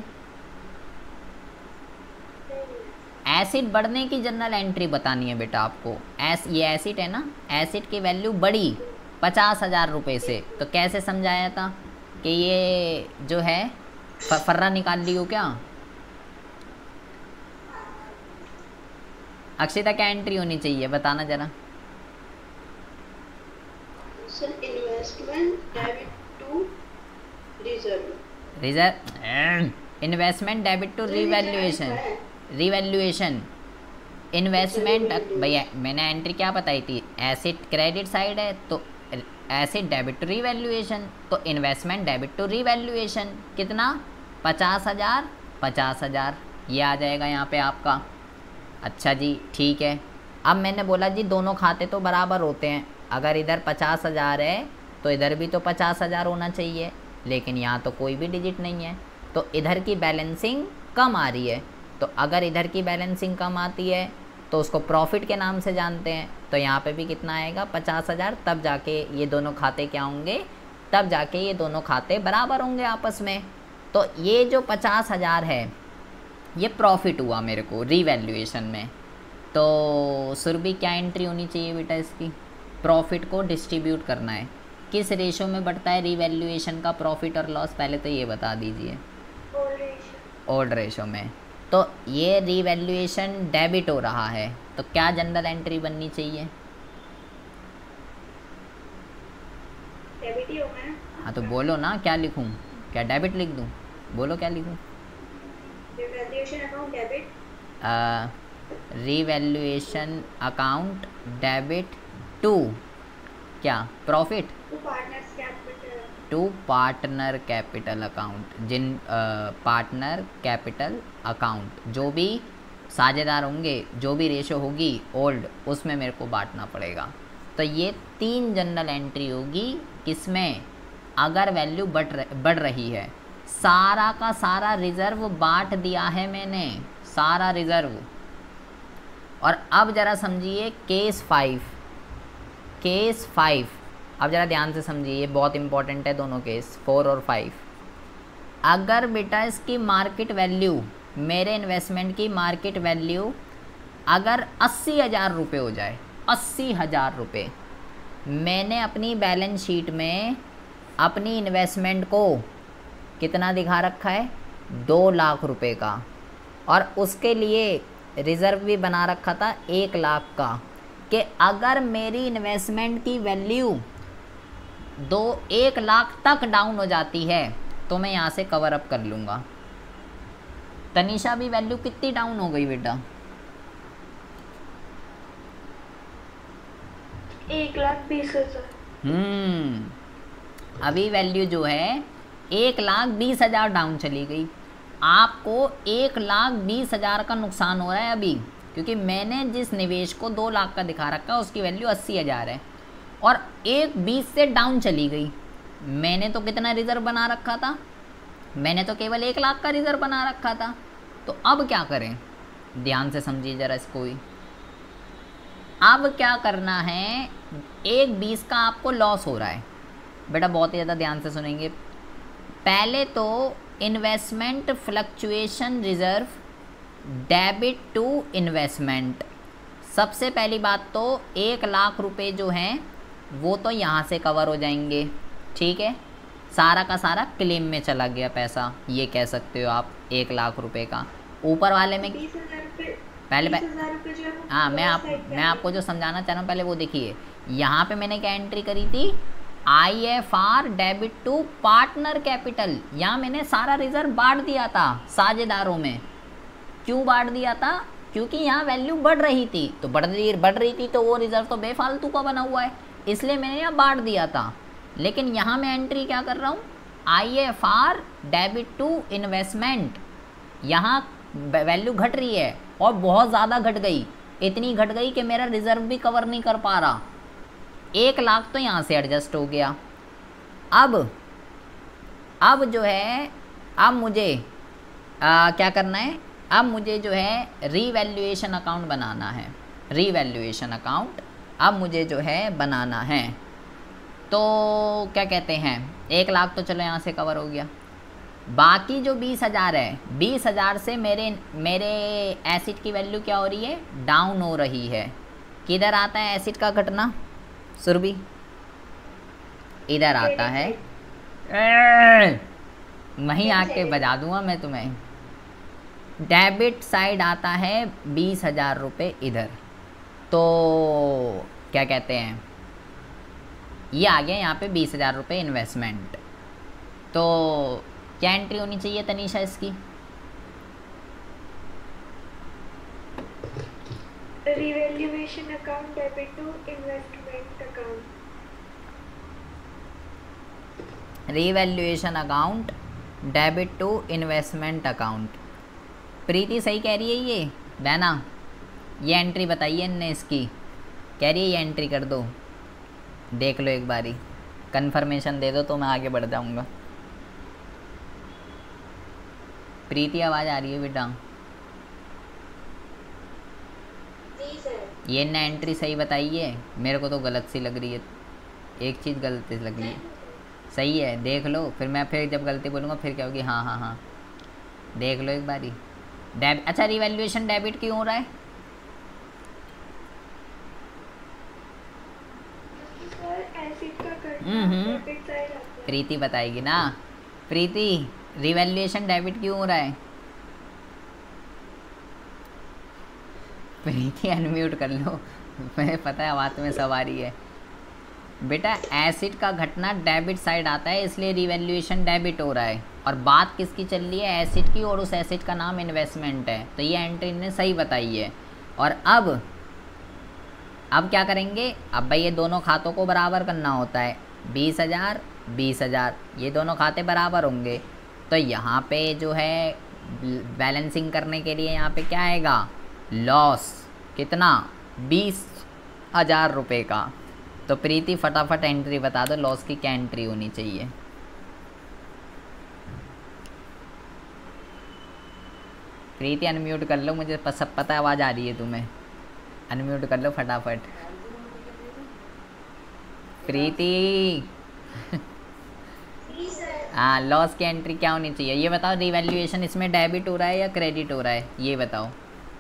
एसिड बढ़ने की जनरल एंट्री बतानी है बेटा आपको। ये एसिड है ना, एसिड की वैल्यू बढ़ी 50,000 रुपये से, तो कैसे समझाया था कि ये जो है फर्रा निकाल ली हो क्या? अक्षिता क्या एंट्री होनी चाहिए बताना जरा। Sir investment debit to investment debit to revaluation investment. भैया मैंने एंट्री क्या बताई थी, एसिड क्रेडिट साइड है तो एसिड डेबिट टू रिवैल्यूएशन, तो इन्वेस्टमेंट डेबिट टू रिवैल्यूएशन कितना 50,000 50,000 ये आ जाएगा यहाँ पे आपका। अच्छा जी ठीक है, अब मैंने बोला जी दोनों खाते तो बराबर होते हैं, अगर इधर 50,000 है तो इधर भी तो 50,000 होना चाहिए, लेकिन यहाँ तो कोई भी डिजिट नहीं है, तो इधर की बैलेंसिंग कम आ रही है। तो अगर इधर की बैलेंसिंग कम आती है तो उसको प्रॉफिट के नाम से जानते हैं, तो यहाँ पे भी कितना आएगा 50,000, तब जाके ये दोनों खाते क्या होंगे, तब जाके ये दोनों खाते बराबर होंगे आपस में। तो ये जो 50,000 है ये प्रॉफिट हुआ मेरे को रिवैल्यूएशन में। तो सुरभि क्या एंट्री होनी चाहिए बेटा इसकी, प्रॉफिट को डिस्ट्रीब्यूट करना है। किस रेशो में बढ़ता है रिवैल्यूएशन का प्रॉफिट और लॉस, पहले तो ये बता दीजिए। ओल्ड रेशो में। तो ये रिवैल्यूएशन डेबिट हो रहा है, तो क्या जनरल एंट्री बननी चाहिए? डेबिट ही होगा ना। हाँ तो बोलो ना क्या लिखूं, क्या डेबिट लिख दूं, बोलो क्या लिखूं? Revaluation account debit, revaluation account debit to क्या profit, to partner capital account, जिन पार्टनर कैपिटल अकाउंट जो भी साझेदार होंगे, जो भी रेशो होगी ओल्ड, उसमें मेरे को बांटना पड़ेगा। तो ये 3 जनरल एंट्री होगी किसमें, अगर वैल्यू बढ़ रही है। सारा का सारा रिज़र्व बांट दिया है मैंने, सारा रिज़र्व। और अब ज़रा समझिए केस 5, अब ज़रा ध्यान से समझिए, ये बहुत इंपॉर्टेंट है दोनों केस 4 और 5। अगर बेटा इसकी मार्केट वैल्यू, मेरे इन्वेस्टमेंट की मार्केट वैल्यू अगर 80,000 रुपये हो जाए, 80,000 रुपये, मैंने अपनी बैलेंस शीट में अपनी इन्वेस्टमेंट को कितना दिखा रखा है, 2 लाख रुपए का, और उसके लिए रिज़र्व भी बना रखा था 1 लाख का, कि अगर मेरी इन्वेस्टमेंट की वैल्यू 1 लाख तक डाउन हो जाती है तो मैं यहाँ से कवर अप कर लूँगा। तनीषा भी वैल्यू कितनी डाउन हो गई बेटा? 1,20,000। अभी वैल्यू जो है 1,20,000 डाउन चली गई। आपको 1,20,000 का नुकसान हो रहा है अभी, क्योंकि मैंने जिस निवेश को 2 लाख का दिखा रखा है उसकी वैल्यू 80,000 है और 1,20 से डाउन चली गई। मैंने तो कितना रिजर्व बना रखा था, मैंने तो केवल 1 लाख का रिजर्व बना रखा था। तो अब क्या करें, ध्यान से समझिए ज़रा इसको भी। अब क्या करना है, 1/20 का आपको लॉस हो रहा है बेटा, बहुत ही ज़्यादा ध्यान से सुनेंगे। पहले तो investment fluctuation reserve debit to investment. सबसे पहली बात तो 1 लाख रुपए जो हैं वो तो यहाँ से कवर हो जाएंगे, ठीक है, सारा का सारा क्लेम में चला गया पैसा, ये कह सकते हो आप 1 लाख रुपए का। ऊपर वाले में 20,000 रुपये, पहले 20,000 रुपये जो है वो हाँ, मैं आपको जो समझाना चाह रहा हूँ पहले वो देखिए। यहाँ पे मैंने क्या एंट्री करी थी, IFR debit to partner capital. यहाँ मैंने सारा रिजर्व बांट दिया था साझेदारों में। क्यों बांट दिया था, क्योंकि यहाँ वैल्यू बढ़ रही थी, तो बढ़ रही थी तो वो रिजर्व तो बेफालतू का बना हुआ है, इसलिए मैंने यहाँ बांट दिया था। लेकिन यहाँ मैं एंट्री क्या कर रहा हूँ, IFR डेबिट टू इन्वेस्टमेंट। यहाँ वैल्यू घट रही है और बहुत ज़्यादा घट गई, इतनी घट गई कि मेरा रिजर्व भी कवर नहीं कर पा रहा। 1 लाख तो यहाँ से एडजस्ट हो गया। अब जो है, अब मुझे क्या करना है, अब मुझे जो है रीवैल्यूएशन अकाउंट बनाना है। रीवैल्यूएशन अकाउंट अब मुझे जो है बनाना है। तो क्या कहते हैं, 1 लाख तो चलो यहाँ से कवर हो गया। बाकी जो 20,000 है, 20,000 से मेरे एसिड की वैल्यू क्या हो रही है, डाउन हो रही है। किधर आता है एसिड का घटना सुरभि, इधर आता है, वहीं आके बजा दूंगा मैं तुम्हें। डेबिट साइड आता है 20,000 रुपये इधर। तो क्या कहते हैं, ये आ गया यहाँ पे 20,000 रुपये इन्वेस्टमेंट। तो क्या एंट्री होनी चाहिए तनीषा इसकी, revaluation account debit to investment account. Revaluation account debit to investment account. Preeti सही कह रही है ये बहना, ये एंट्री बताइए इनने इसकी, कह रही है ये एंट्री कर दो, देख लो एक बारी, कंफर्मेशन दे दो तो मैं आगे बढ़ जाऊंगा। प्रीति आवाज़ आ रही है बेटा, जी सर। ये ना एंट्री सही बताइए, मेरे को तो गलत सी लग रही है, एक चीज़ गलत लग रही है। सही है, देख लो, फिर जब गलती बोलूँगा फिर क्या होगी, हाँ हाँ हाँ, देख लो एक बारी। अच्छा, रिवैल्यूएशन डेबिट क्यों हो रहा है, प्रीति बताएगी ना। प्रीति, रिवैल्यूएशन डेबिट क्यों हो रहा है, प्रीति अनम्यूट कर लो, मुझे पता है आवाज़ में सवारी है बेटा। एसिड का घटना डेबिट साइड आता है, इसलिए रिवैल्यूएशन डेबिट हो रहा है। और बात किसकी चल रही है, एसिड की, और उस एसिड का नाम इन्वेस्टमेंट है। तो ये एंट्री ने सही बताई है। और अब क्या करेंगे, अब भाई ये दोनों खातों को बराबर करना होता है, 20,000 20,000, ये दोनों खाते बराबर होंगे। तो यहाँ पे जो है बैलेंसिंग करने के लिए यहाँ पे क्या आएगा, लॉस कितना, 20,000 रुपये का। तो प्रीति फटाफट एंट्री बता दो, लॉस की क्या एंट्री होनी चाहिए। प्रीति अनम्यूट कर लो, मुझे सब पता है आवाज़ आ रही है तुम्हें, अनम्यूट कर लो फटाफट। प्रीति हाँ, लॉस की एंट्री क्या होनी चाहिए ये बताओ। रिवैल्यूएशन इसमें डेबिट हो रहा है या क्रेडिट हो रहा है, ये बताओ।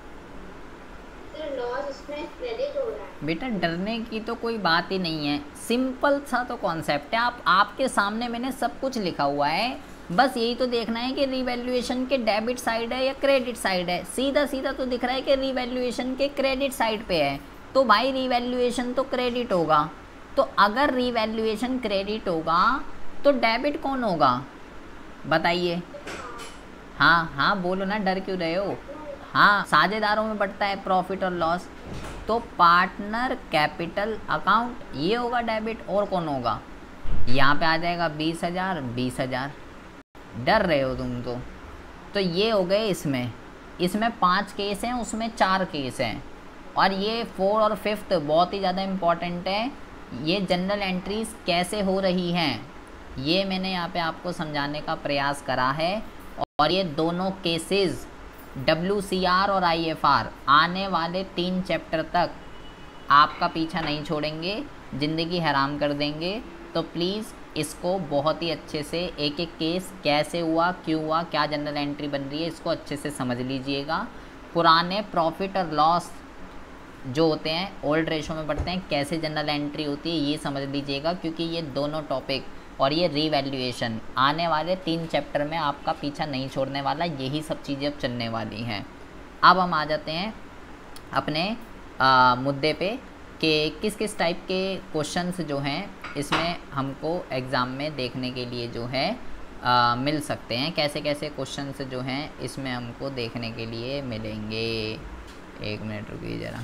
लॉस इसमें क्रेडिट हो रहा है। बेटा डरने की तो कोई बात ही नहीं है, सिंपल सा तो कॉन्सेप्ट है। आपके सामने मैंने सब कुछ लिखा हुआ है, बस यही तो देखना है कि रिवैल्यूएशन के डेबिट साइड है या क्रेडिट साइड है। सीधा सीधा तो दिख रहा है कि रिवैल्यूएशन के क्रेडिट साइड पे है, तो भाई रिवैल्यूएशन तो क्रेडिट होगा। तो अगर रिवैल्यूएशन क्रेडिट होगा तो डेबिट कौन होगा बताइए। हाँ हाँ बोलो ना, डर क्यों रहे हो। हाँ, साझेदारों में बढ़ता है प्रॉफिट और लॉस, तो पार्टनर कैपिटल अकाउंट ये होगा डेबिट। और कौन होगा, यहाँ पे आ जाएगा 20,000 20,000। डर रहे हो तुम तो ये हो गए। इसमें 5 केस हैं, उसमें 4 केस हैं। और ये 4 और 5th बहुत ही ज़्यादा इम्पॉर्टेंट है। ये जनरल एंट्रीज कैसे हो रही हैं, ये मैंने यहाँ पे आपको समझाने का प्रयास करा है। और ये दोनों केसेस WCR और IFR आने वाले 3 चैप्टर तक आपका पीछा नहीं छोड़ेंगे, ज़िंदगी हराम कर देंगे। तो प्लीज़ इसको बहुत ही अच्छे से एक एक केस कैसे हुआ, क्यों हुआ, क्या जनरल एंट्री बन रही है, इसको अच्छे से समझ लीजिएगा। पुराने प्रॉफिट और लॉस जो होते हैं ओल्ड रेशो में पढ़ते हैं, कैसे जनरल एंट्री होती है ये समझ लीजिएगा, क्योंकि ये दोनों टॉपिक और ये रीवैल्यूएशन आने वाले 3 चैप्टर में आपका पीछा नहीं छोड़ने वाला। यही सब चीज़ें अब चलने वाली हैं। अब हम आ जाते हैं अपने मुद्दे पे कि किस किस टाइप के क्वेश्चंस जो हैं इसमें हमको एग्ज़ाम में देखने के लिए जो है मिल सकते हैं, कैसे कैसे क्वेश्चंस जो हैं इसमें हमको देखने के लिए मिलेंगे। एक मिनट रुकिए ज़रा।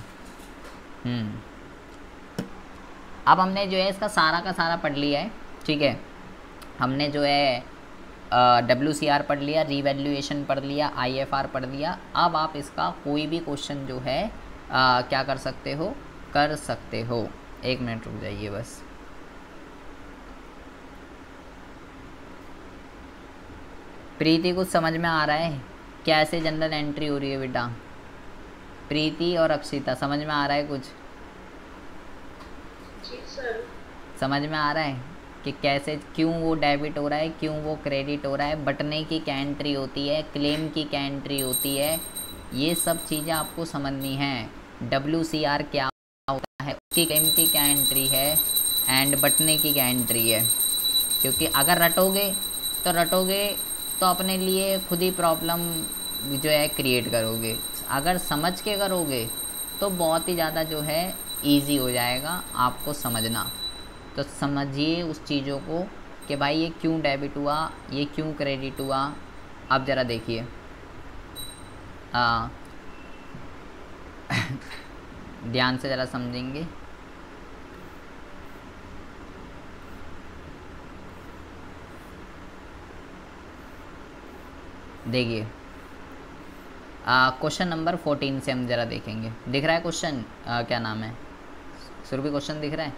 अब हमने जो है इसका सारा का सारा पढ़ लिया है, ठीक है। हमने जो है WCR पढ़ लिया, रीवैल्यूएशन पढ़ लिया, IFR पढ़ लिया। अब आप इसका कोई भी क्वेश्चन जो है क्या कर सकते हो, कर सकते हो। एक मिनट रुक जाइए बस। प्रीति कुछ समझ में आ रहा है कैसे जनरल एंट्री हो रही है बेटा? प्रीति और अक्षिता समझ में आ रहा है कुछ? जी सर। समझ में आ रहा है कि कैसे, क्यों वो डेबिट हो रहा है, क्यों वो क्रेडिट हो रहा है, बटने की क्या एंट्री होती है, क्लेम की क्या एंट्री होती है, ये सब चीज़ें आपको समझनी हैं। WCR क्या होता है, उसकी क्लेम की क्या एंट्री है, एंड बटने की क्या एंट्री है। क्योंकि अगर रटोगे तो अपने लिए खुद ही प्रॉब्लम जो है क्रिएट करोगे। अगर समझ के करोगे तो बहुत ही ज़्यादा जो है इजी हो जाएगा आपको समझना। तो समझिए उस चीज़ों को कि भाई ये क्यों डेबिट हुआ, ये क्यों क्रेडिट हुआ। अब ज़रा देखिए ध्यान से ज़रा समझेंगे। देखिए क्वेश्चन नंबर 14 से हम ज़रा देखेंगे। दिख रहा है क्वेश्चन? क्या नाम है सुरभि? क्वेश्चन दिख रहा है?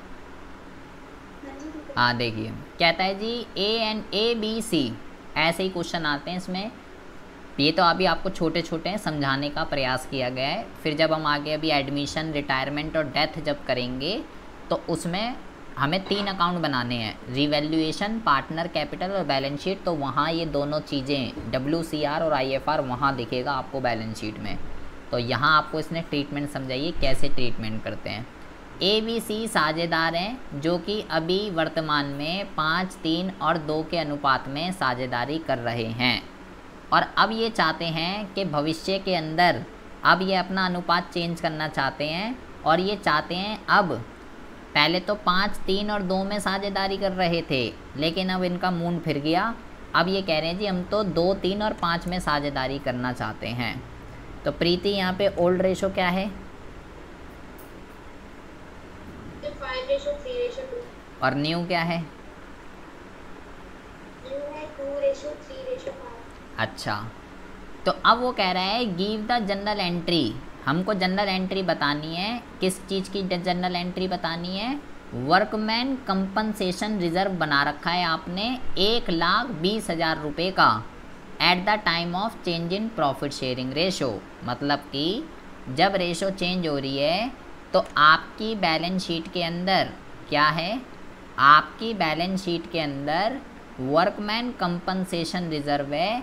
हाँ देखिए, कहता है जी ABC ऐसे ही क्वेश्चन आते हैं इसमें। ये तो अभी आपको छोटे छोटे हैं, समझाने का प्रयास किया गया है। फिर जब हम आगे अभी एडमिशन, रिटायरमेंट और डेथ जब करेंगे तो उसमें हमें 3 अकाउंट बनाने हैं, रिवैल्यूएशन, पार्टनर कैपिटल और बैलेंस शीट। तो वहाँ ये दोनों चीज़ें WCR और IFR वहाँ दिखेगा आपको बैलेंस शीट में। तो यहाँ आपको इसने ट्रीटमेंट समझाइए कैसे ट्रीटमेंट करते हैं। ABC साझेदार हैं जो कि अभी वर्तमान में 5, 3 और 2 के अनुपात में साझेदारी कर रहे हैं, और अब ये चाहते हैं कि भविष्य के अंदर अब ये अपना अनुपात चेंज करना चाहते हैं। और ये चाहते हैं, अब पहले तो 5, 3 और 2 में साझेदारी कर रहे थे, लेकिन अब इनका मूड फिर गया। अब ये कह रहे हैं जी हम तो 2, 3 और 5 में साझेदारी करना चाहते हैं। तो प्रीति यहाँ पे ओल्ड रेशो क्या है? 5:3:2। और न्यू क्या है? न्यू है 2:3:5। अच्छा, तो अब वो कह रहा है गिव द जनरल एंट्री। हमको जनरल एंट्री बतानी है। किस चीज़ की जनरल एंट्री बतानी है? वर्कमैन कंपनसेशन रिजर्व बना रखा है आपने 1,20,000 रुपये का at the time of change in profit sharing ratio. मतलब कि जब रेशो चेंज हो रही है तो आपकी बैलेंस शीट के अंदर क्या है? आपकी बैलेंस शीट के अंदर वर्कमैन कंपनसेशन रिजर्व है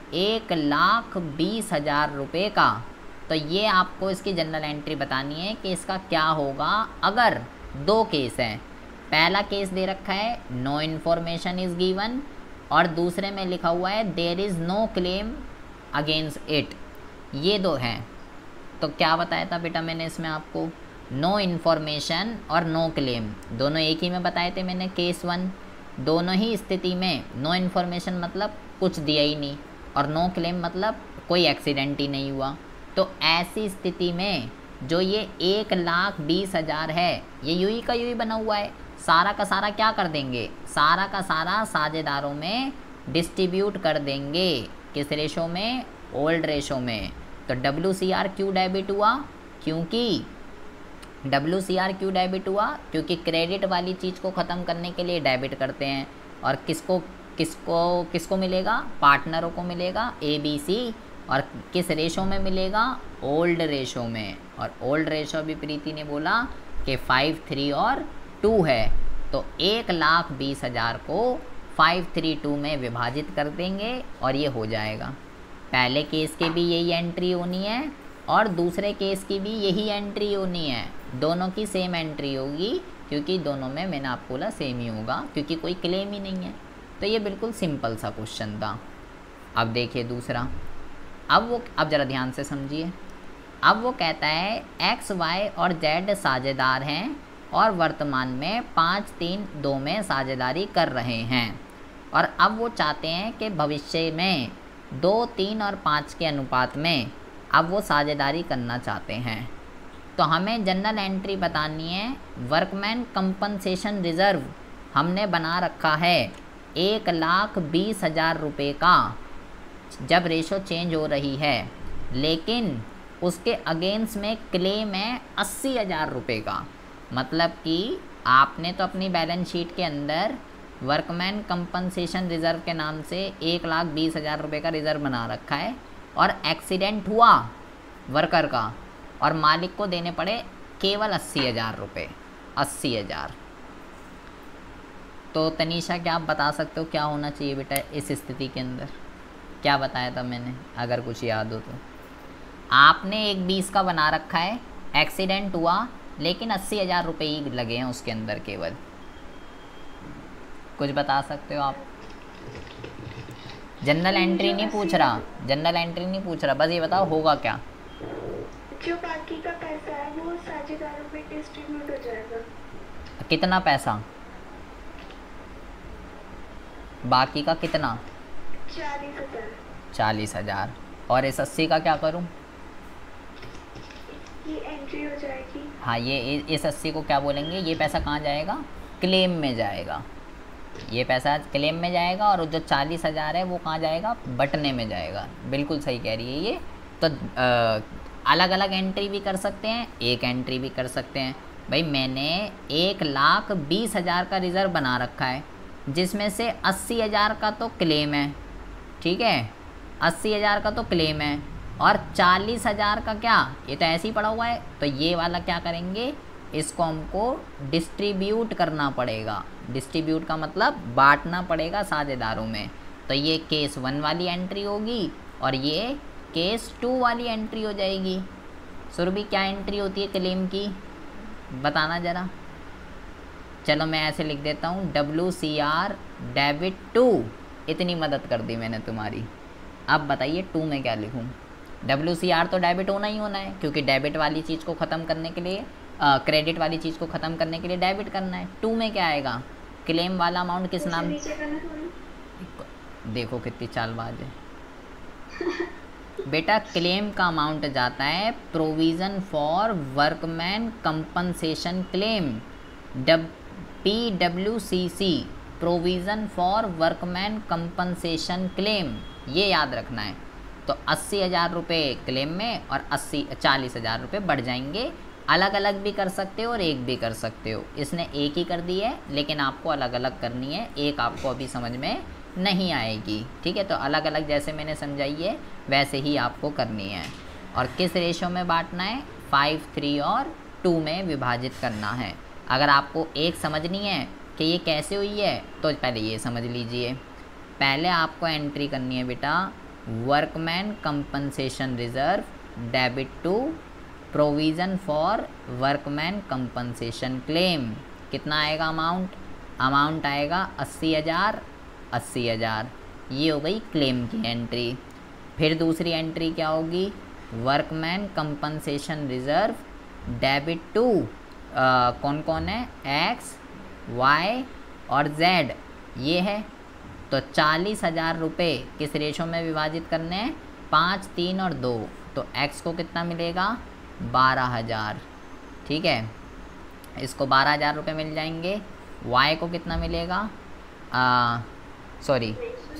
1,20,000 रुपये का। तो ये आपको इसकी जनरल एंट्री बतानी है कि इसका क्या होगा अगर 2 केस हैं। पहला केस दे रखा है नो इन्फॉर्मेशन इज़ गिवन, और दूसरे में लिखा हुआ है there is no claim against it. ये 2 हैं। तो क्या बताया था बेटा मैंने इसमें आपको? नो इन्फॉर्मेशन और नो क्लेम दोनों एक ही में बताए थे मैंने। केस 1 दोनों ही स्थिति में नो इन्फॉर्मेशन मतलब कुछ दिया ही नहीं, और नो क्लेम मतलब कोई एक्सीडेंट ही नहीं हुआ। तो ऐसी स्थिति में जो ये 1,20,000 है ये यूई का यूई बना हुआ है। सारा का सारा क्या कर देंगे? सारा का सारा साझेदारों में डिस्ट्रीब्यूट कर देंगे। किस रेशो में? ओल्ड रेशो में। तो WCR क्यों डेबिट हुआ? क्योंकि WCR क्यों डेबिट हुआ? क्योंकि क्रेडिट वाली चीज़ को ख़त्म करने के लिए डेबिट करते हैं, और किसको किसको किसको मिलेगा, पार्टनरों को मिलेगा ABC, और किस रेशो में मिलेगा, ओल्ड रेशो में। और ओल्ड रेशो भी प्रीति ने बोला कि 5, 3 और 2 है, तो 1,20,000 को 5, 3, 2 में विभाजित कर देंगे और ये हो जाएगा। पहले केस के भी यही एंट्री होनी है और दूसरे केस की भी यही एंट्री होनी है, दोनों की सेम एंट्री होगी, क्योंकि दोनों में मैंने आपको बोला सेम ही होगा, क्योंकि कोई क्लेम ही नहीं है। तो ये बिल्कुल सिंपल सा क्वेश्चन था। अब देखिए दूसरा, अब ज़रा ध्यान से समझिए। अब वो कहता है X, Y और Z साझेदार हैं और वर्तमान में 5, 3, 2 में साझेदारी कर रहे हैं, और अब वो चाहते हैं कि भविष्य में 2, 3 और 5 के अनुपात में अब वो साझेदारी करना चाहते हैं। तो हमें जनरल एंट्री बतानी है। वर्कमैन कंपनसेशन रिज़र्व हमने बना रखा है 1,20,000 रुपये का, जब रेशो चेंज हो रही है, लेकिन उसके अगेंस्ट में क्लेम है 80,000 रुपये का। मतलब कि आपने तो अपनी बैलेंस शीट के अंदर वर्कमैन कंपनसेशन रिज़र्व के नाम से 1,20,000 रुपये का रिज़र्व बना रखा है, और एक्सीडेंट हुआ वर्कर का और मालिक को देने पड़े केवल 80,000 रुपये, 80,000। तो तनीषा, क्या आप बता सकते हो क्या होना चाहिए बेटा इस स्थिति के अंदर? क्या बताया था मैंने, अगर कुछ याद हो तो? आपने एक 20 का बना रखा है, एक्सीडेंट हुआ, लेकिन 80,000 रुपये ही लगे हैं उसके अंदर केवल। कुछ बता सकते हो आप? जनरल एंट्री नहीं पूछ रहा, जनरल एंट्री नहीं पूछ रहा, बस ये बताओ होगा क्या। जो बाकी का पैसा है वो साझेदारों पे डिस्ट्रीब्यूट हो जाएगा। कितना पैसा? बाकी का कितना? 40,000। 40,000। और इस 80 का क्या करूं? ये एंट्री हो जाएगी। हाँ, ये इस 80 को क्या बोलेंगे, ये पैसा कहाँ जाएगा, क्लेम में जाएगा। ये पैसा क्लेम में जाएगा, और जो 40,000 है वो कहाँ जाएगा, बटने में जाएगा। बिल्कुल सही कह रही है ये। तो अलग अलग एंट्री भी कर सकते हैं, एक एंट्री भी कर सकते हैं। भाई मैंने 1,20,000 का रिज़र्व बना रखा है, जिसमें से 80,000 का तो क्लेम है, ठीक है, 80,000 का तो क्लेम है, और 40,000 का क्या, ये तो ऐसे ही पड़ा हुआ है। तो ये वाला क्या करेंगे, इसको हमको डिस्ट्रीब्यूट करना पड़ेगा। डिस्ट्रीब्यूट का मतलब बांटना पड़ेगा साझेदारों में। तो ये केस 1 वाली एंट्री होगी और ये केस 2 वाली एंट्री हो जाएगी। सुरभि, क्या एंट्री होती है क्लेम की, बताना ज़रा। चलो मैं ऐसे लिख देता हूँ, WCR डेबिट 2। इतनी मदद कर दी मैंने तुम्हारी। अब बताइए 2 में क्या लिखूँ? WCR तो डेबिट होना ही होना है, क्योंकि डेबिट वाली चीज़ को ख़त्म करने के लिए, क्रेडिट वाली चीज़ को ख़त्म करने के लिए डेबिट करना है। 2 में क्या आएगा, क्लेम वाला अमाउंट किस नाम, देखो कितनी चालबाज है बेटा। क्लेम का अमाउंट जाता है provision for workman compensation claim, PWCC, provision for workman compensation claim, ये याद रखना है। तो 80,000 रुपये क्लेम में और 40,000 रुपये बढ़ जाएंगे। अलग अलग भी कर सकते हो और एक भी कर सकते हो। इसने एक ही कर दी है, लेकिन आपको अलग अलग करनी है, एक आपको अभी समझ में नहीं आएगी, ठीक है। तो अलग अलग जैसे मैंने समझाई है वैसे ही आपको करनी है। और किस रेशो में बांटना है, 5, 3 और 2 में विभाजित करना है। अगर आपको एक समझनी है कि ये कैसे हुई है, तो पहले ये समझ लीजिए। पहले आपको एंट्री करनी है बेटा, workman compensation reserve debit to provision for workman compensation claim. कितना आएगा अमाउंट आएगा 80,000, 80,000। ये हो गई क्लेम की एंट्री। फिर दूसरी एंट्री क्या होगी, workman compensation reserve debit to कौन कौन है, X, Y और Z, ये है। तो 40,000 रुपये किस रेशो में विभाजित करने हैं, 5, 3 और 2। तो X को कितना मिलेगा, 12,000, ठीक है, इसको 12,000 रुपये मिल जाएंगे। Y को कितना मिलेगा, सॉरी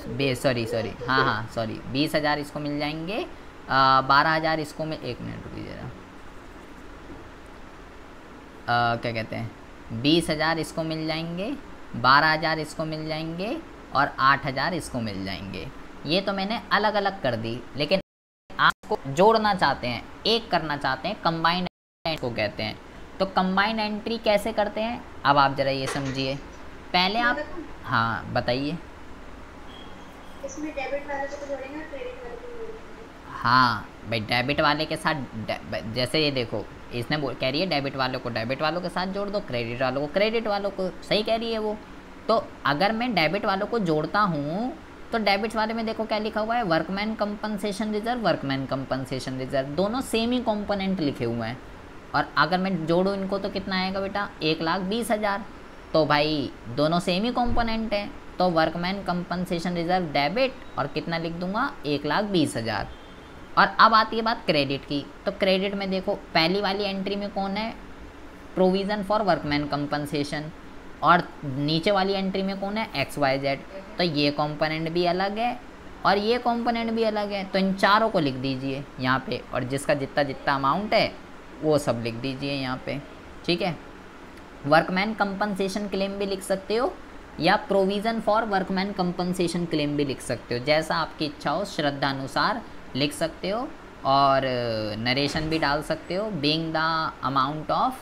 20,000 इसको मिल जाएंगे। 12,000 इसको मिल, एक मिनट रुकिए जरा, क्या कहते हैं, 20,000 इसको मिल जाएंगे, 12,000 इसको मिल जाएंगे और 8,000 इसको मिल जाएंगे। ये तो मैंने अलग अलग कर दी, लेकिन आपको जोड़ना चाहते हैं, एक करना चाहते हैं, कंबाइंड को कहते हैं। तो कंबाइंड एंट्री कैसे करते हैं, अब आप ज़रा ये समझिए। पहले आप, हाँ बताइए। इसमें डेबिट वाले को जोड़ेंगे और क्रेडिट वाले को जोड़ेंगे। हाँ भाई, डेबिट वाले के साथ जैसे ये देखो, इसने कह रही है डेबिट वालों को डेबिट वालों के साथ जोड़ दो, क्रेडिट वालों को क्रेडिट वालों को, सही कह रही है वो। तो अगर मैं डेबिट वालों को जोड़ता हूँ तो डेबिट वाले में देखो क्या लिखा हुआ है, workman compensation reserve, workman compensation reserve, दोनों सेम ही कंपोनेंट लिखे हुए हैं। और अगर मैं जोड़ूँ इनको तो कितना आएगा बेटा, 1,20,000। तो भाई दोनों सेम ही कंपोनेंट हैं, तो वर्कमैन कंपनसेशन रिजर्व डेबिट और कितना लिख दूंगा, 1,20,000। और अब आती है बात क्रेडिट की। तो क्रेडिट में देखो पहली वाली एंट्री में कौन है, प्रोविज़न फॉर वर्कमैन कंपनसेशन, और नीचे वाली एंट्री में कौन है, XYZ। तो ये कंपोनेंट भी अलग है और ये कंपोनेंट भी अलग है। तो इन चारों को लिख दीजिए यहाँ पे, और जिसका जितना जितना अमाउंट है वो सब लिख दीजिए यहाँ पे, ठीक है। वर्कमैन कंपनसेशन क्लेम भी लिख सकते हो या provision for workman compensation claim भी लिख सकते हो, जैसा आपकी इच्छा हो, श्रद्धा अनुसार लिख सकते हो। और नरेशन भी डाल सकते हो, being the amount of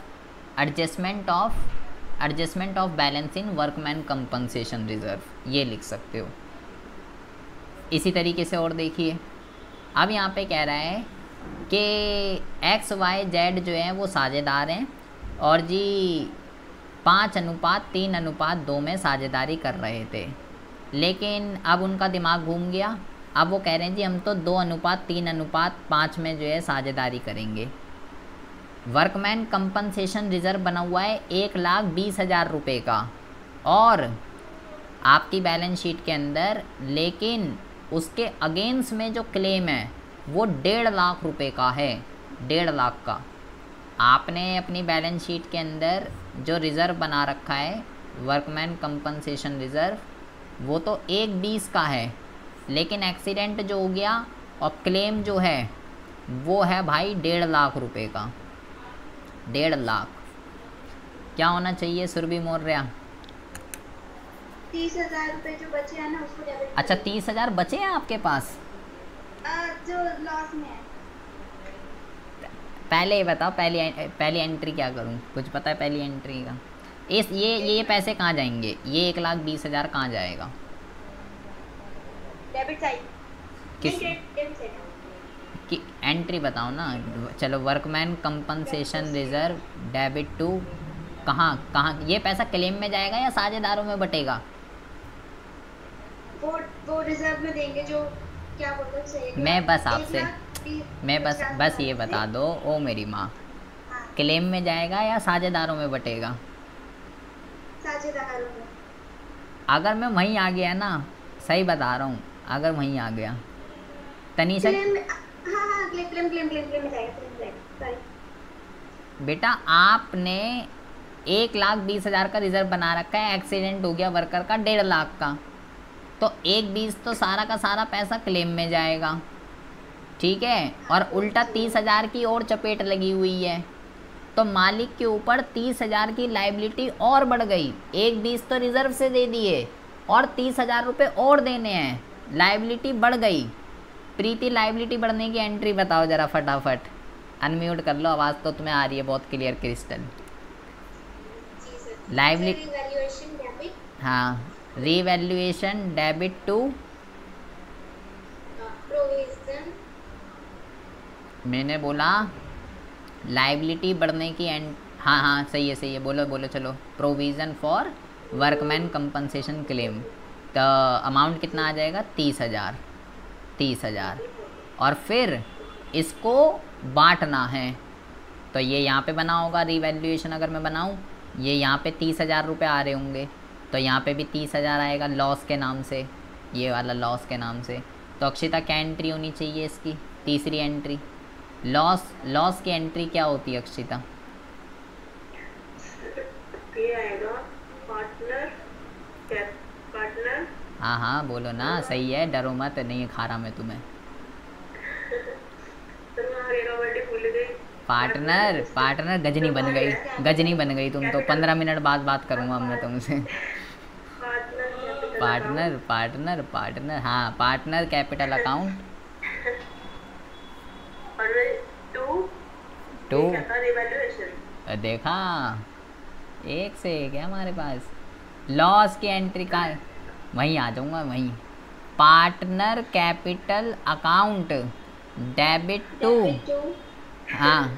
adjustment of balance in workman compensation reserve, ये लिख सकते हो। इसी तरीके से और देखिए, अब यहाँ पे कह रहा है कि XYZ जो है वो साझेदार हैं और जी 5:3:2 में साझेदारी कर रहे थे, लेकिन अब उनका दिमाग घूम गया। अब वो कह रहे हैं जी हम तो 2:3:5 में जो है साझेदारी करेंगे। वर्कमैन कंपनसेशन रिजर्व बना हुआ है 1,20,000 रुपये का और आपकी बैलेंस शीट के अंदर, लेकिन उसके अगेंस्ट में जो क्लेम है वो 1.5 लाख रुपए का है, 1.5 लाख का। आपने अपनी बैलेंस शीट के अंदर जो रिज़र्व बना रखा है वर्कमैन कंपनसेशन रिज़र्व, वो तो 1,20 का है, लेकिन एक्सीडेंट जो हो गया और क्लेम जो है वो है भाई 1.5 लाख रुपए का, 1.5 लाख। क्या होना चाहिए सुरभि मौर्य? 30,000 रुपए जो बचे हैं ना उसको डेबिट। अच्छा 30,000 बचे हैं आपके पास? जो लॉस में है। पहले ये बताओ, पहली एंट्री क्या करूं, कुछ पता है पहली एंट्री का? ये पैसे कहाँ जाएंगे, ये 1,20,000 कहाँ जाएगा? Debit side. किस डेबिट साइड की एंट्री बताओ ना। चलो workman compensation reserve debit to, कहाँ ये पैसा क्लेम में जाएगा या साझेदारों में बटेगा? वो रिजर्व में देंगे जो क्या बोलते हैं। मैं बस आपसे बस ये बता दो ओ मेरी माँ, क्लेम में जाएगा या साझेदारों में बटेगा? साझेदारों में। अगर मैं वहीं आ गया ना, सही बता रहा हूँ, अगर वहीं आ गया तनीषा, क्लेम में जाएगा। बेटा आपने 1,20,000 का रिजर्व बना रखा है, एक्सीडेंट हो गया वर्कर का 1.5 लाख का, तो 1,20 तो सारा का सारा पैसा क्लेम में जाएगा, ठीक है। और उल्टा 30,000 की और चपेट लगी हुई है, तो मालिक के ऊपर 30,000 की लाइबिलिटी और बढ़ गई। 1,20 तो रिजर्व से दे दिए और 30,000 रुपये और देने हैं, लाइबिलिटी बढ़ गई। प्रीति लाइबिलिटी बढ़ने की एंट्री बताओ ज़रा फटाफट, अनम्यूट कर लो, आवाज़ तो तुम्हें आ रही है बहुत क्लियर क्रिस्टल। लाइबिलिटी, हाँ, रीवैल्यूएशन डेबिट टू प्रोविजन, मैंने बोला लाइबिलिटी बढ़ने की एंड, हाँ सही है, बोलो चलो। Provision for workman compensation claim, तो अमाउंट कितना आ जाएगा, 30,000। और फिर इसको बांटना है, तो ये यहाँ पे बना होगा रीवैल्यूएशन। अगर मैं बनाऊँ, ये यहाँ पे 30,000 रुपये आ रहे होंगे, तो यहाँ पे भी 30,000 आएगा लॉस के नाम से, ये वाला लॉस के नाम से। तो अक्षिता क्या एंट्री होनी चाहिए इसकी, तीसरी एंट्री? लॉस की एंट्री क्या होती है अक्षिता? ये आएगा पार्टनर। हाँ बोलो ना, सही है, डरो मत, नहीं खा रहा मैं तुम्हें। पार्टनर गजनी बन गई तुम तो। 15 मिनट बाद बात करूँगा मैं तुमसे। पार्टनर पार्टनर पार्टनर, हाँ पार्टनर कैपिटल अकाउंट। और टू रिवैल्यूएशन। देखा, एक से एक है हमारे पास। लॉस की एंट्री का वहीं आ जाऊंगा, वहीं partner capital account debit to, हाँ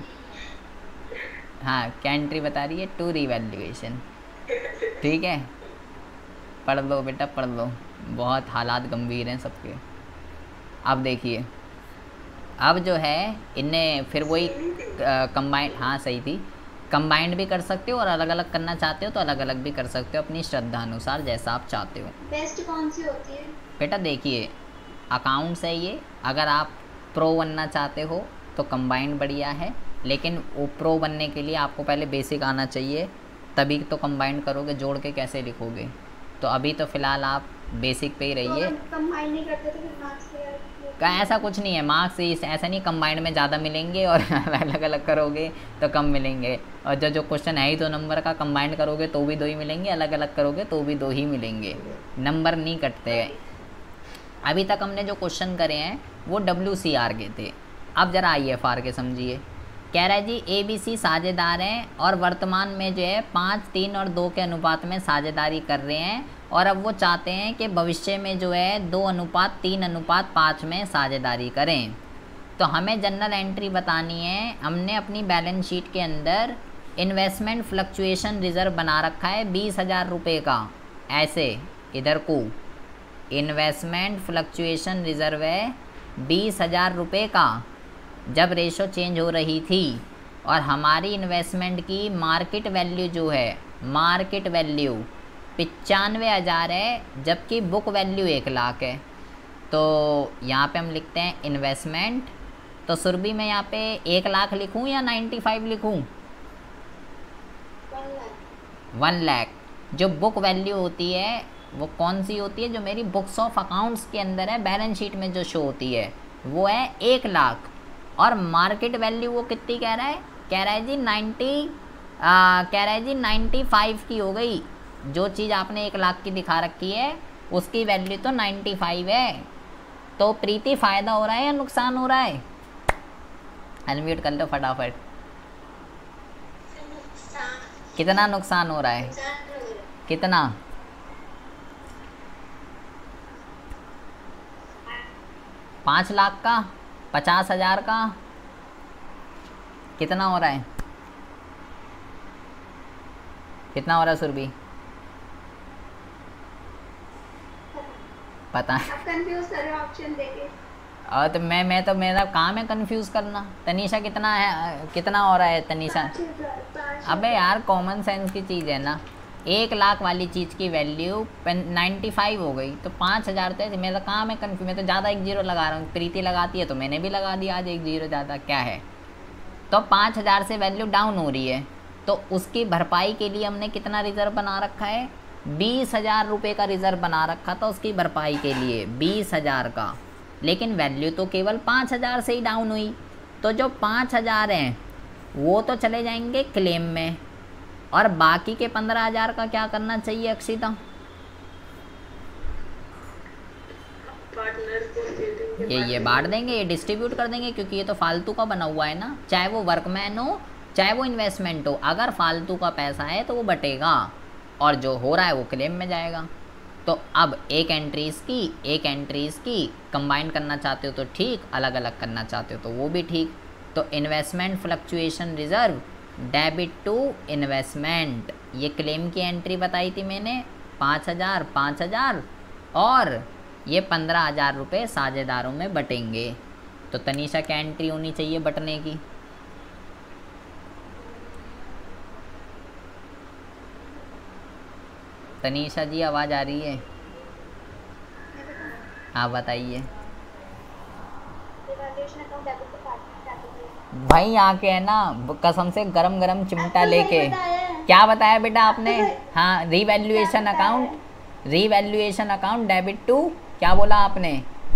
हाँ क्या एंट्री बता रही है, टू रिवैल्यूएशन। ठीक है, पढ़ लो बेटा पढ़ लो, बहुत हालात गंभीर हैं सबके। अब देखिए, अब जो है इन्हें फिर वही कंबाइंड, हाँ सही थी, कंबाइंड भी कर सकते हो और अलग अलग करना चाहते हो तो अलग अलग भी कर सकते हो अपनी श्रद्धा अनुसार, जैसा आप चाहते हो। बेस्ट कौन सी होती है बेटा? देखिए अकाउंट्स है ये, अगर आप प्रो बनना चाहते हो तो कंबाइंड बढ़िया है, लेकिन वो प्रो बनने के लिए आपको पहले बेसिक आना चाहिए, तभी तो कंबाइंड करोगे, जोड़ के कैसे लिखोगे। तो अभी तो फ़िलहाल आप बेसिक पे ही रहिए। कंबाइन नहीं करते तो फिर मार्क्स का ऐसा कुछ नहीं है, मार्क्स ऐसा नहीं कंबाइंड में ज़्यादा मिलेंगे और अलग अलग करोगे तो कम मिलेंगे, और जो क्वेश्चन है ही 2 नंबर का, कंबाइंड करोगे तो भी 2 ही मिलेंगे, अलग अलग करोगे तो भी 2 ही मिलेंगे, नंबर नहीं कटते। अभी तक हमने जो क्वेश्चन करे हैं वो WCR के थे, अब ज़रा IFR के समझिए। कह रहा है जी ABC साझेदार हैं और वर्तमान में जो है 5, 3 और 2 के अनुपात में साझेदारी कर रहे हैं, और अब वो चाहते हैं कि भविष्य में जो है 2:3:5 में साझेदारी करें। तो हमें जनरल एंट्री बतानी है। हमने अपनी बैलेंस शीट के अंदर इन्वेस्टमेंट फ्लक्चुएशन रिज़र्व बना रखा है 20,000 रुपये का, ऐसे इधर को इन्वेस्टमेंट फ्लक्चुएशन रिज़र्व है 20,000 रुपये का, जब रेशो चेंज हो रही थी, और हमारी इन्वेस्टमेंट की मार्केट वैल्यू जो है, मार्केट वैल्यू 95,000 है, जबकि बुक वैल्यू 1 लाख है। तो यहाँ पे हम लिखते हैं इन्वेस्टमेंट, तो सुरभि में यहाँ पे 1 लाख लिखूँ या 95 लिखूँ? 1 लाख। जो बुक वैल्यू होती है वो कौन सी होती है? जो मेरी बुक्स ऑफ अकाउंट्स के अंदर है, बैलेंस शीट में जो शो होती है वो है 1 लाख, और मार्केट वैल्यू वो कितनी कह रहा है? कह रहा है जी 95 की हो गई। जो चीज़ आपने 1 लाख की दिखा रखी है उसकी वैल्यू तो 95 है। तो प्रीति फ़ायदा हो रहा है या नुकसान हो रहा है? अनम्यूट कर लो फटाफट। कितना नुकसान हो रहा है? कितना? 5 लाख का, 50,000 का, कितना हो रहा है? कितना हो रहा है सुरभि? पता है, आप कंफ्यूज कर रहे हो ऑप्शन देके। और तो मैं तो मेरा काम है कंफ्यूज करना। तनीषा कितना है, कितना हो रहा है तनीषा? 5,000। अबे यार कॉमन सेंस की चीज़ है ना। 1 लाख वाली चीज़ की वैल्यू 95 हो गई, तो 5,000 तो ऐसे, मेरा काम है कंफ्यूज। मैं तो ज़्यादा 1 0 लगा रहा हूँ, प्रीति लगाती है तो मैंने भी लगा दिया आज 1 0 ज़्यादा, क्या है। तो 5,000 से वैल्यू डाउन हो रही है, तो उसकी भरपाई के लिए हमने कितना रिज़र्व बना रखा है? 20,000 रुपये का रिज़र्व बना रखा था उसकी भरपाई के लिए, 20,000 का। लेकिन वैल्यू तो केवल 5,000 से ही डाउन हुई, तो जो 5,000 हैं वो तो चले जाएंगे क्लेम में, और बाकी के 15,000 का क्या करना चाहिए अक्षिता? ये बांट देंगे, ये डिस्ट्रीब्यूट कर देंगे, क्योंकि ये तो फालतू का बना हुआ है ना। चाहे वो वर्कमैन हो चाहे वो इन्वेस्टमेंट हो, अगर फालतू का पैसा है तो वो बटेगा, और जो हो रहा है वो क्लेम में जाएगा। तो अब एक एंट्रीज़ की कंबाइन करना चाहते हो तो ठीक, अलग अलग करना चाहते हो तो वो भी ठीक। तो investment fluctuation reserve debit to investment, ये क्लेम की एंट्री बताई थी मैंने, 5,000 और ये 15,000 रुपये साझेदारों में बटेंगे। तो तनीषा क्या एंट्री होनी चाहिए बटने की? तनीषा जी आवाज़ आ रही है? हाँ बताइए भाई। आके है ना कसम से गरम गरम चिमटा लेके। क्या बताया बेटा आपने? हाँ, रीवैल्यूएशन अकाउंट डेबिट टू, क्या बोला आपने?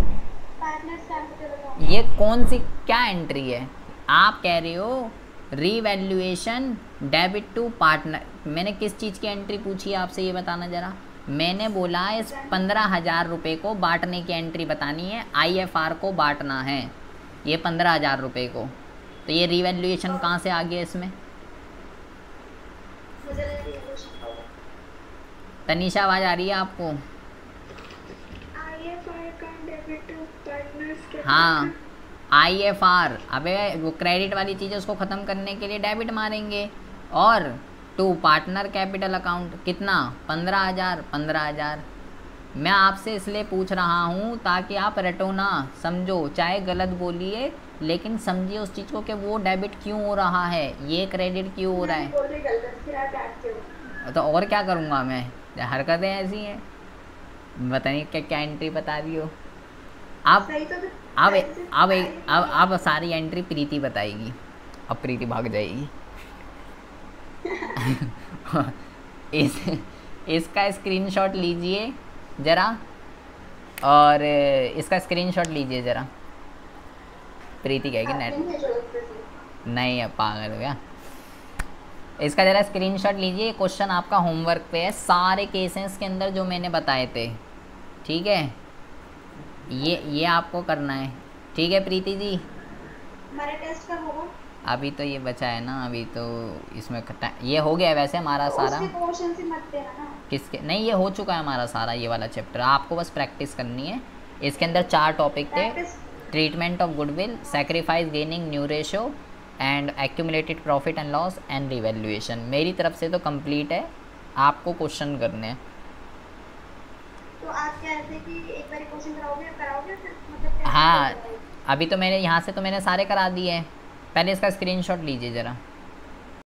ये कौन सी क्या एंट्री है? आप कह रहे हो रीवैल्यूएशन डेबिट टू पार्टनर। मैंने किस चीज़ की एंट्री पूछी है आपसे, ये बताना ज़रा। मैंने बोला इस 15,000 रुपये को बांटने की एंट्री बतानी है, IFR को बांटना है ये 15,000 रुपये को। तो ये रिवैल्यूएशन कहाँ से आ गया इसमें? तनीषा आवाज़ आ रही है आपको? हाँ IFR, अबे वो क्रेडिट वाली चीज़ है, उसको ख़त्म करने के लिए डेबिट मारेंगे। और टू पार्टनर कैपिटल अकाउंट कितना? 15,000। 15,000 मैं आपसे इसलिए पूछ रहा हूँ ताकि आप रटो ना, समझो, चाहे गलत बोलिए लेकिन समझिए उस चीज़ को कि वो डेबिट क्यों हो रहा है, ये क्रेडिट क्यों हो रहा है। तो और क्या करूँगा मैं, हरकतें ऐसी हैं। बताइए क्या क्या एंट्री बता रही हो आप। अब सारी एंट्री प्रीति बताएगी। अब प्रीति भाग जाएगी। इसका स्क्रीनशॉट लीजिए ज़रा, और इसका स्क्रीनशॉट लीजिए ज़रा। प्रीति कहेगी नेट नहीं है, पागल हो गया। इसका ज़रा स्क्रीनशॉट लीजिए। क्वेश्चन आपका होमवर्क पे है, सारे केसेस के अंदर जो मैंने बताए थे, ठीक है? ये आपको करना है, ठीक है प्रीति जी? हमारा टेस्ट कब होगा? अभी तो ये बचा है ना, अभी तो इसमें ये हो गया है वैसे हमारा तो सारा। क्वेश्चन से मत देना ना। किसके? नहीं, ये हो चुका है हमारा सारा ये वाला चैप्टर, आपको बस प्रैक्टिस करनी है। इसके अंदर 4 टॉपिक थे, treatment of goodwill, sacrifice gaining new ratio and accumulated profit and loss and revaluation. मेरी तरफ से तो कंप्लीट है, आपको क्वेश्चन करने हैं। तो आप क्या ऐसे कि एक बार क्वेश्चन कराओगे मतलब? हाँ, अभी तो मैंने यहाँ से तो मैंने सारे करा दिए हैं। पहले इसका स्क्रीनशॉट लीजिए ज़रा।